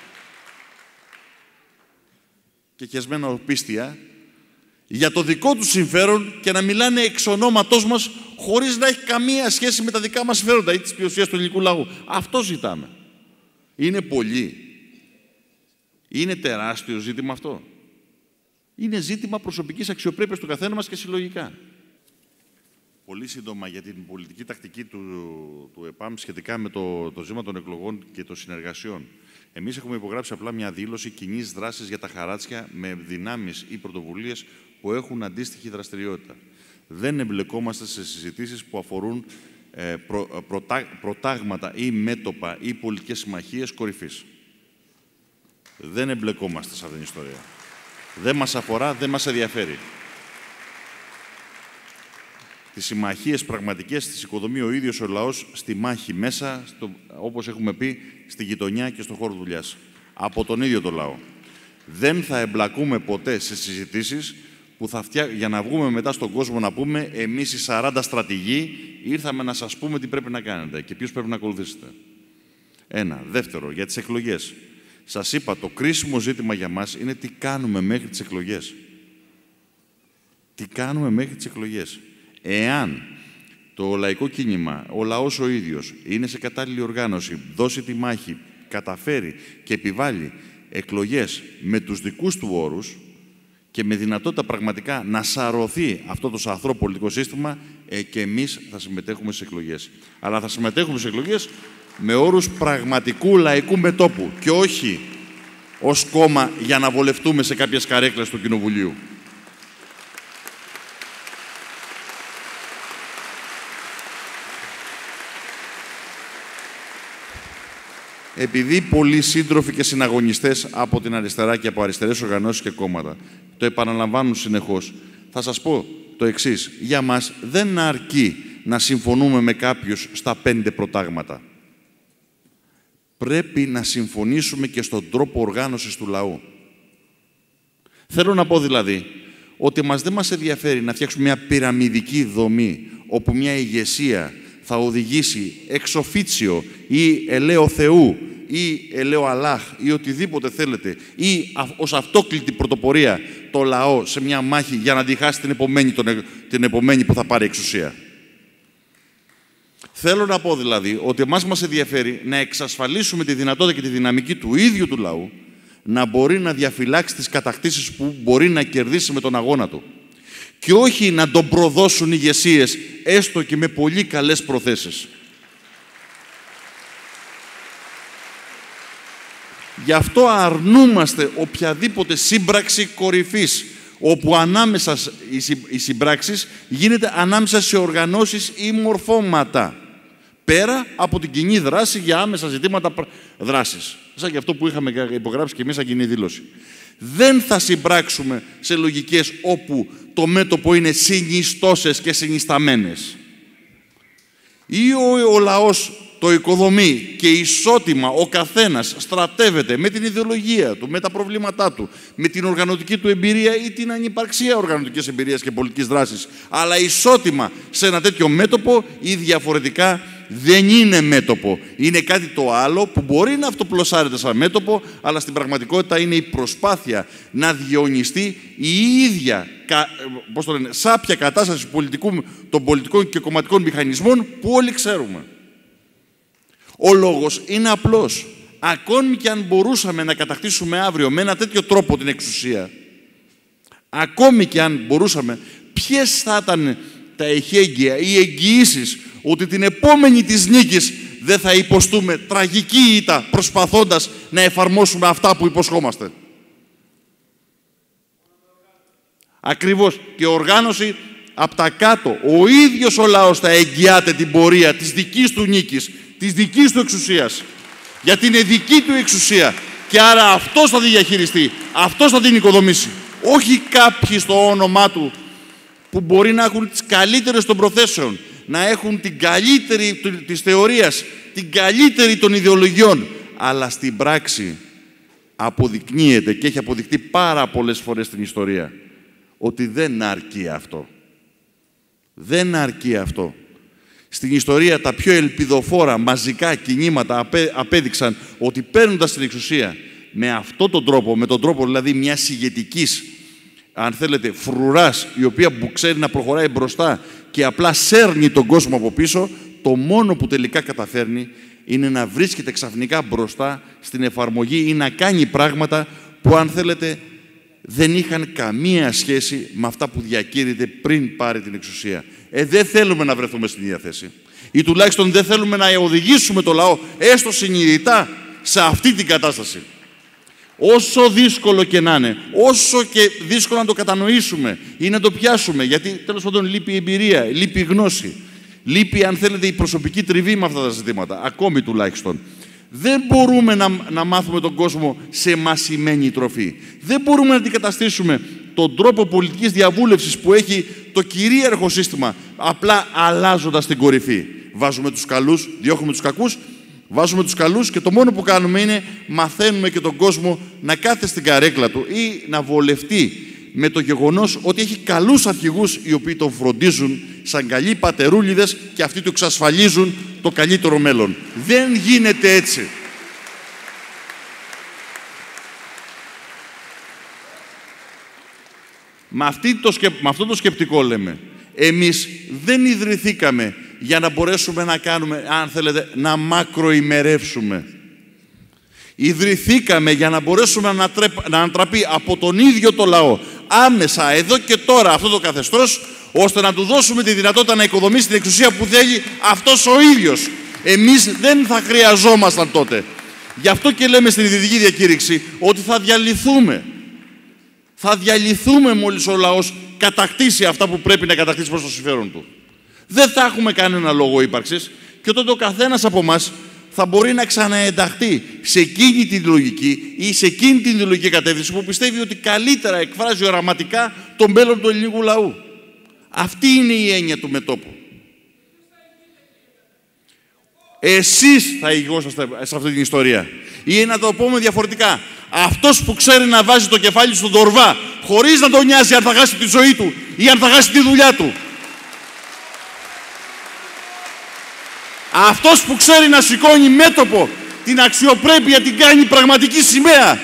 και χεσμένα οπίστια για το δικό τους συμφέρον και να μιλάνε εξ ονόματός μας χωρίς να έχει καμία σχέση με τα δικά μας συμφέροντα ή της πλειοψηφίας του ελληνικού λαού. Αυτό ζητάμε. Είναι πολύ. Είναι τεράστιο ζήτημα αυτό. Είναι ζήτημα προσωπικής αξιοπρέπειας του καθένα μας και συλλογικά. Πολύ σύντομα για την πολιτική τακτική του, του ΕΠΑΜ σχετικά με το, το ζήτημα των εκλογών και των συνεργασιών. Εμείς έχουμε υπογράψει απλά μια δήλωση κοινής δράσης για τα χαράτσια με δυνάμεις ή πρωτοβουλίες που έχουν αντίστοιχη δραστηριότητα. Δεν εμπλεκόμαστε σε συζητήσεις που αφορούν ε, προ, προτα, προτάγματα ή μέτωπα ή πολιτικές συμμαχίες κορυφής. Δεν εμπλεκόμαστε σε αυτήν την ιστορία. Δεν μας αφορά, δεν μας ενδιαφέρει. Τις συμμαχίες πραγματικές τις οικοδομεί ο ίδιος ο λαός στη μάχη μέσα, στο, όπως έχουμε πει, στη γειτονιά και στον χώρο δουλειάς. Από τον ίδιο τον λαό. Δεν θα εμπλακούμε ποτέ σε συζητήσεις που θα φτιά... για να βγούμε μετά στον κόσμο να πούμε εμείς οι σαράντα στρατηγοί ήρθαμε να σας πούμε τι πρέπει να κάνετε και ποιους πρέπει να ακολουθήσετε. Ένα. Δεύτερο, για τις εκλογές. Σας είπα, το κρίσιμο ζήτημα για μας είναι τι κάνουμε μέχρι τις εκλογές. Τι κάνουμε μέχρι τις εκλογές. Εάν το λαϊκό κίνημα, ο λαός ο ίδιος, είναι σε κατάλληλη οργάνωση, δώσει τη μάχη, καταφέρει και επιβάλλει εκλογές με τους δικούς του όρους και με δυνατότητα πραγματικά να σαρωθεί αυτό το σαθρό πολιτικό σύστημα, ε, και εμείς θα συμμετέχουμε στις εκλογές. Αλλά θα συμμετέχουμε στις εκλογές με όρους πραγματικού λαϊκού μετώπου και όχι ως κόμμα για να βολευτούμε σε κάποιες καρέκλες του Κοινοβουλίου. Επειδή πολλοί σύντροφοι και συναγωνιστές από την αριστερά και από αριστερές οργανώσεις και κόμματα το επαναλαμβάνουν συνεχώς, θα σας πω το εξής. Για μας δεν αρκεί να συμφωνούμε με κάποιους στα πέντε προτάγματα. Πρέπει να συμφωνήσουμε και στον τρόπο οργάνωσης του λαού. Θέλω να πω δηλαδή ότι μας δεν μας ενδιαφέρει να φτιάξουμε μια πυραμιδική δομή όπου μια ηγεσία θα οδηγήσει εξ οφίτσιο ή ελαίο Θεού ή ελαίο Αλλάχ ή οτιδήποτε θέλετε ή ως αυτόκλητη πρωτοπορία το λαό σε μια μάχη για να διχάσει την επομένη, τον, την επομένη που θα πάρει εξουσία. Θέλω να πω δηλαδή ότι εμάς μας ενδιαφέρει να εξασφαλίσουμε τη δυνατότητα και τη δυναμική του ίδιου του λαού να μπορεί να διαφυλάξει τις κατακτήσεις που μπορεί να κερδίσει με τον αγώνα του. Και όχι να τον προδώσουν ηγεσίες, έστω και με πολύ καλές προθέσεις. Γι' αυτό αρνούμαστε οποιαδήποτε σύμπραξη κορυφής, όπου ανάμεσα οι συμπράξεις γίνεται ανάμεσα σε οργανώσεις ή μορφώματα, πέρα από την κοινή δράση για άμεσα ζητήματα δράσης. Σαν και αυτό που είχαμε υπογράψει και εμείς σαν κοινή δήλωση. Δεν θα συμπράξουμε σε λογικές όπου το μέτωπο είναι συνιστώσεις και συνισταμένες. Ή ο, ο λαός το οικοδομεί και ισότιμα ο καθένας στρατεύεται με την ιδεολογία του, με τα προβλήματά του, με την οργανωτική του εμπειρία ή την ανυπαρξία οργανωτικής εμπειρίας και πολιτικής δράσης. Αλλά ισότιμα σε ένα τέτοιο μέτωπο ή διαφορετικά δεν είναι μέτωπο. Είναι κάτι το άλλο που μπορεί να αυτοπλωσάρεται σαν μέτωπο, αλλά στην πραγματικότητα είναι η προσπάθεια να διαιωνιστεί η ίδια, πώς το λένε, σάπια κατάσταση πολιτικού, των πολιτικών και κομματικών μηχανισμών που όλοι ξέρουμε. Ο λόγος είναι απλός. Ακόμη και αν μπορούσαμε να κατακτήσουμε αύριο με ένα τέτοιο τρόπο την εξουσία, ακόμη και αν μπορούσαμε, ποιες θα ήταν τα εχέγγυα ή εγγυήσεις ότι την επόμενη της νίκης δεν θα υποστούμε τραγική ήττα προσπαθώντας να εφαρμόσουμε αυτά που υποσχόμαστε. Ακριβώς. Και οργάνωση από τα κάτω. Ο ίδιος ο λαός θα εγγυάται την πορεία της δικής του νίκης, της δικής του εξουσίας. Γιατί είναι δική του εξουσία. Και άρα αυτός θα τη διαχειριστεί. Αυτός θα την οικοδομήσει. Όχι κάποιοι στο όνομά του που μπορεί να έχουν τις καλύτερες των προθέσεων, να έχουν την καλύτερη της θεωρίας, την καλύτερη των ιδεολογιών, αλλά στην πράξη αποδεικνύεται και έχει αποδειχτεί πάρα πολλές φορές στην ιστορία ότι δεν αρκεί αυτό. Δεν αρκεί αυτό. Στην ιστορία τα πιο ελπιδοφόρα μαζικά κινήματα απέ, απέδειξαν ότι παίρνοντας την εξουσία με αυτόν τον τρόπο, με τον τρόπο δηλαδή μιας ηγετικής, αν θέλετε, φρουράς, η οποία που ξέρει να προχωράει μπροστά και απλά σέρνει τον κόσμο από πίσω, το μόνο που τελικά καταφέρνει είναι να βρίσκεται ξαφνικά μπροστά στην εφαρμογή ή να κάνει πράγματα που, αν θέλετε, δεν είχαν καμία σχέση με αυτά που διακήρυτε πριν πάρει την εξουσία. Ε, δεν θέλουμε να βρεθούμε στην ίδια θέση. Ή τουλάχιστον δεν θέλουμε να οδηγήσουμε το λαό, έστω συνειδητά, σε αυτή την κατάσταση. Όσο δύσκολο και να είναι, όσο και δύσκολο να το κατανοήσουμε ή να το πιάσουμε, γιατί τέλος πάντων λείπει η εμπειρία, λείπει η γνώση, λείπει, αν θέλετε, η προσωπική τριβή με αυτά τα ζητήματα, ακόμη τουλάχιστον. Δεν μπορούμε να, να μάθουμε τον κόσμο σε μασημένη τροφή. Δεν μπορούμε να αντικαταστήσουμε τον τρόπο πολιτικής διαβούλευσης που έχει το κυρίαρχο σύστημα, απλά αλλάζοντας την κορυφή. Βάζουμε τους καλούς, διώχνουμε τους κακούς, βάζουμε τους καλούς και το μόνο που κάνουμε είναι μαθαίνουμε και τον κόσμο να κάθεται στην καρέκλα του ή να βολευτεί με το γεγονός ότι έχει καλούς αρχηγούς οι οποίοι τον φροντίζουν σαν καλοί πατερούλιδες και αυτοί του εξασφαλίζουν το καλύτερο μέλλον. Δεν γίνεται έτσι. Με, αυτή το σκεπ... με αυτό το σκεπτικό λέμε, εμείς δεν ιδρυθήκαμε για να μπορέσουμε να κάνουμε, αν θέλετε, να μακροημερεύσουμε. Ιδρυθήκαμε για να μπορέσουμε να, τρεπ... να ανατραπεί από τον ίδιο το λαό άμεσα, εδώ και τώρα, αυτό το καθεστώς, ώστε να του δώσουμε τη δυνατότητα να οικοδομήσει την εξουσία που θέλει αυτός ο ίδιος. Εμείς δεν θα χρειαζόμασταν τότε. Γι' αυτό και λέμε στην Ιδρυτική Διακήρυξη ότι θα διαλυθούμε. Θα διαλυθούμε μόλις ο λαός κατακτήσει αυτά που πρέπει να κατακτήσει προς το συμφέρον του. Δεν θα έχουμε κανένα λόγο ύπαρξης και τότε ο καθένας από εμάς θα μπορεί να ξαναενταχθεί σε εκείνη την λογική ή σε εκείνη την ιδεολογική κατεύθυνση που πιστεύει ότι καλύτερα εκφράζει οραματικά το μέλλον του ελληνικού λαού. Αυτή είναι η έννοια του μετώπου. Εσείς θα ηγόσαστε σε αυτή την ιστορία. Ή να το πούμε διαφορετικά. Αυτός που ξέρει να βάζει το κεφάλι στον τορβά χωρίς να τον νοιάζει αν θα χάσει τη ζωή του ή αν θα χάσει τη δουλειά του. Αυτός που ξέρει να σηκώνει μέτωπο την αξιοπρέπεια, την κάνει πραγματική σημαία.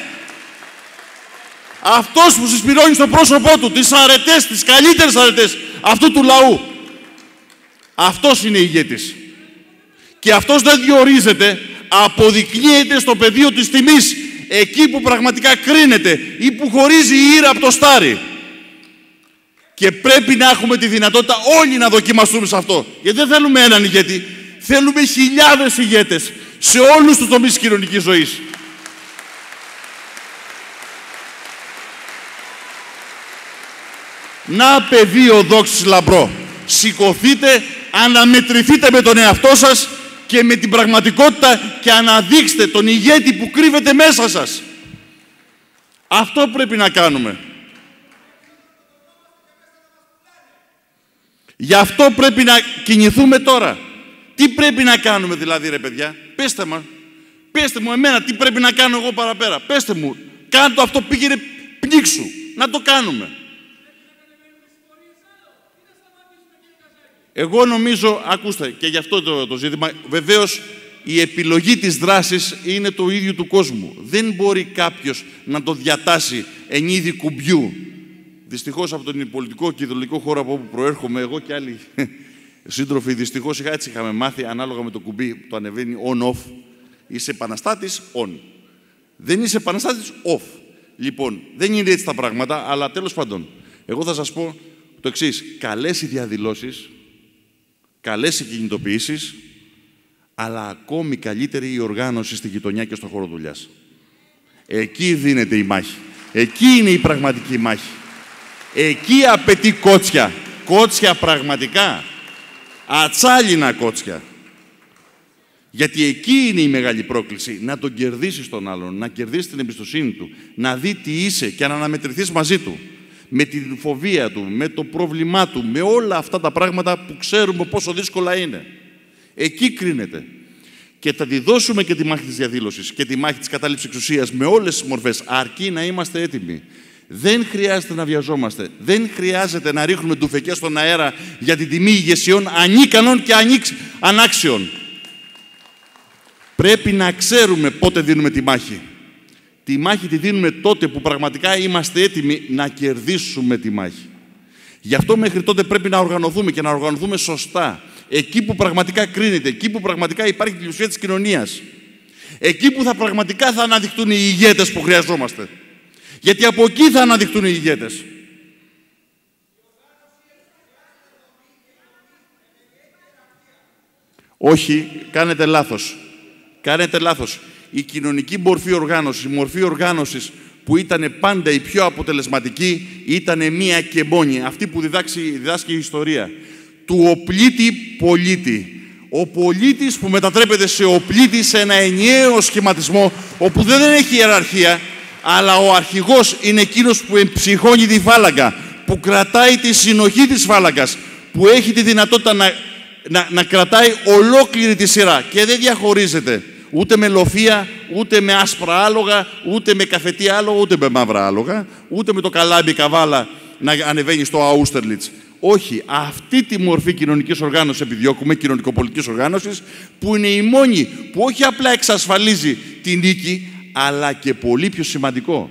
Αυτός που συσπηρώνει στο πρόσωπό του τις αρετές, τις καλύτερες αρετές αυτού του λαού. Αυτός είναι ηγέτης. Και αυτός δεν διορίζεται, αποδεικνύεται στο πεδίο της τιμής, εκεί που πραγματικά κρίνεται ή που χωρίζει η ήρα από το στάρι. Και πρέπει να έχουμε τη δυνατότητα όλοι να δοκιμαστούμε σε αυτό. Γιατί δεν θέλουμε έναν ηγέτη, θέλουμε χιλιάδες ηγέτες σε όλους τους τομείς της κοινωνικής ζωής. Να, πεδίο δόξης λαμπρό, σηκωθείτε, αναμετρηθείτε με τον εαυτό σας και με την πραγματικότητα και αναδείξτε τον ηγέτη που κρύβεται μέσα σας. Αυτό πρέπει να κάνουμε. Γι' αυτό πρέπει να κινηθούμε τώρα. Τι πρέπει να κάνουμε δηλαδή, ρε παιδιά? Πέστε μας. Πέστε μου εμένα τι πρέπει να κάνω εγώ παραπέρα. Πέστε μου. Κάντο αυτό, πήγαινε πνίξου. Να το κάνουμε. Εγώ νομίζω, ακούστε, και γι' αυτό το, το ζήτημα, βεβαίως η επιλογή της δράσης είναι το ίδιο του κόσμου. Δεν μπορεί κάποιος να το διατάσει εν είδη κουμπιού. Δυστυχώς από τον πολιτικό και ιδεολογικό χώρο από όπου προέρχομαι, εγώ και άλλοι σύντροφοι, δυστυχώς έτσι είχαμε μάθει, ανάλογα με το κουμπί που το ανεβαίνει on-off. Είσαι επαναστάτης, on. Δεν είσαι επαναστάτης, off. Λοιπόν, δεν είναι έτσι τα πράγματα, αλλά τέλος πάντων, εγώ θα σας πω το εξής. Καλές οι διαδηλώσεις, καλές οι κινητοποιήσεις, αλλά ακόμη καλύτερη η οργάνωση στη γειτονιά και στον χώρο δουλειάς. Εκεί δίνεται η μάχη. Εκεί είναι η πραγματική μάχη. Εκεί απαιτεί κότσια. Κότσια πραγματικά. Ατσάλινα κότσια. Γιατί εκεί είναι η μεγάλη πρόκληση. Να τον κερδίσεις τον άλλον, να κερδίσεις την εμπιστοσύνη του, να δει τι είσαι και να αναμετρηθείς μαζί του. με την φοβία του, με το πρόβλημά του, με όλα αυτά τα πράγματα που ξέρουμε πόσο δύσκολα είναι. Εκεί κρίνεται. Και θα τη δώσουμε και τη μάχη της διαδήλωσης και τη μάχη της κατάληψης εξουσίας με όλες τις μορφές, αρκεί να είμαστε έτοιμοι. Δεν χρειάζεται να βιαζόμαστε. Δεν χρειάζεται να ρίχνουμε ντουφεκές στον αέρα για την τιμή ηγεσιών ανίκανων και ανάξιων. Πρέπει να ξέρουμε πότε δίνουμε τη μάχη. Τη μάχη τη δίνουμε τότε που πραγματικά είμαστε έτοιμοι να κερδίσουμε τη μάχη. Γι' αυτό μέχρι τότε πρέπει να οργανωθούμε και να οργανωθούμε σωστά. Εκεί που πραγματικά κρίνεται, εκεί που πραγματικά υπάρχει πλειοψηφία της κοινωνίας. Εκεί που θα πραγματικά θα αναδειχτούν οι ηγέτες που χρειαζόμαστε. Γιατί από εκεί θα αναδειχτούν οι ηγέτες. Όχι, κάνετε λάθος. Κάνετε λάθος. Η κοινωνική μορφή οργάνωσης, η μορφή οργάνωσης που ήταν πάντα η πιο αποτελεσματική, ήταν μία και μόνη. Αυτή που διδάξει, διδάσκει η ιστορία. Του οπλίτη πολίτη. Ο πολίτης που μετατρέπεται σε οπλίτη, σε ένα ενιαίο σχηματισμό, όπου δεν έχει ιεραρχία, αλλά ο αρχηγός είναι εκείνος που εμψυχώνει τη φάλαγγα, που κρατάει τη συνοχή της φάλαγγας, που έχει τη δυνατότητα να, να, να κρατάει ολόκληρη τη σειρά και δεν διαχωρίζεται ούτε με λοφία, ούτε με άσπρα άλογα, ούτε με καφετή άλογα, ούτε με μαύρα άλογα, ούτε με το καλάμπι καβάλα να ανεβαίνει στο Αούστερλιτς. Όχι, αυτή τη μορφή κοινωνικής οργάνωσης επιδιώκουμε, κοινωνικοπολιτικής οργάνωσης, που είναι η μόνη που όχι απλά εξασφαλίζει τη νίκη, αλλά και πολύ πιο σημαντικό,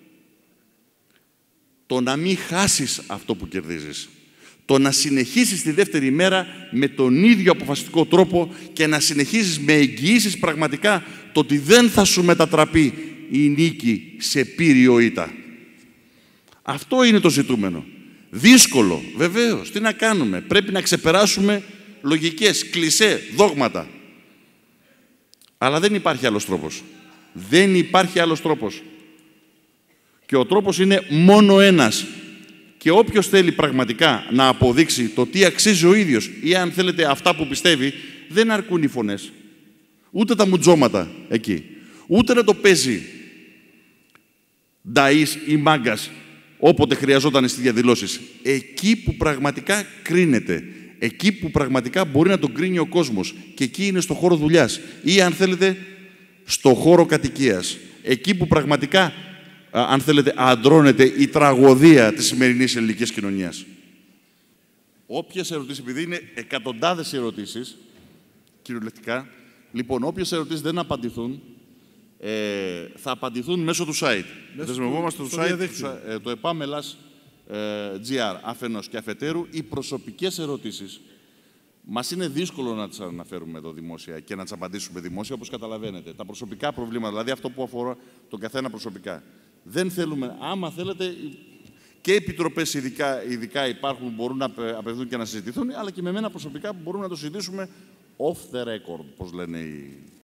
το να μην χάσεις αυτό που κερδίζεις. Το να συνεχίσεις τη δεύτερη μέρα με τον ίδιο αποφασιστικό τρόπο και να συνεχίσεις με εγγυήσεις πραγματικά το ότι δεν θα σου μετατραπεί η νίκη σε πύριο ήττα. Αυτό είναι το ζητούμενο. Δύσκολο, βεβαίως. Τι να κάνουμε. Πρέπει να ξεπεράσουμε λογικές, κλισέ, δόγματα. Αλλά δεν υπάρχει άλλος τρόπος. Δεν υπάρχει άλλος τρόπος. Και ο τρόπος είναι μόνο ένας. Και όποιος θέλει πραγματικά να αποδείξει το τι αξίζει ο ίδιος ή αν θέλετε αυτά που πιστεύει, δεν αρκούν οι φωνές. Ούτε τα μουτζώματα εκεί. Ούτε να το παίζει νταΐς ή μάγκας όποτε χρειαζόταν στις διαδηλώσεις. Εκεί που πραγματικά κρίνεται. Εκεί που πραγματικά μπορεί να τον κρίνει ο κόσμος. Και εκεί είναι στο χώρο δουλειάς. Ή αν θέλετε στο χώρο κατοικίας. Εκεί που πραγματικά, αν θέλετε, αντρώνεται η τραγωδία της σημερινής ελληνικής κοινωνίας. Όποιες ερωτήσεις, επειδή είναι εκατοντάδες ερωτήσεις, κυριολεκτικά, λοιπόν, όποιες ερωτήσεις δεν απαντηθούν, ε, θα απαντηθούν μέσω του site. Δεσμευόμαστε στο, στο site, ε, το επάμελας ε, τζι αρ, αφενός και αφετέρου, οι προσωπικές ερωτήσεις. Μας είναι δύσκολο να τις αναφέρουμε εδώ δημόσια και να τις απαντήσουμε δημόσια, όπως καταλαβαίνετε. Τα προσωπικά προβλήματα, δηλαδή αυτό που αφορά τον καθένα προσωπικά. Δεν θέλουμε, άμα θέλετε, και επιτροπές ειδικά, ειδικά υπάρχουν, μπορούν να απευθυνθούν και να συζητηθούν, αλλά και με μένα προσωπικά που μπορούμε να το συζητήσουμε off the record, πώς λένε οι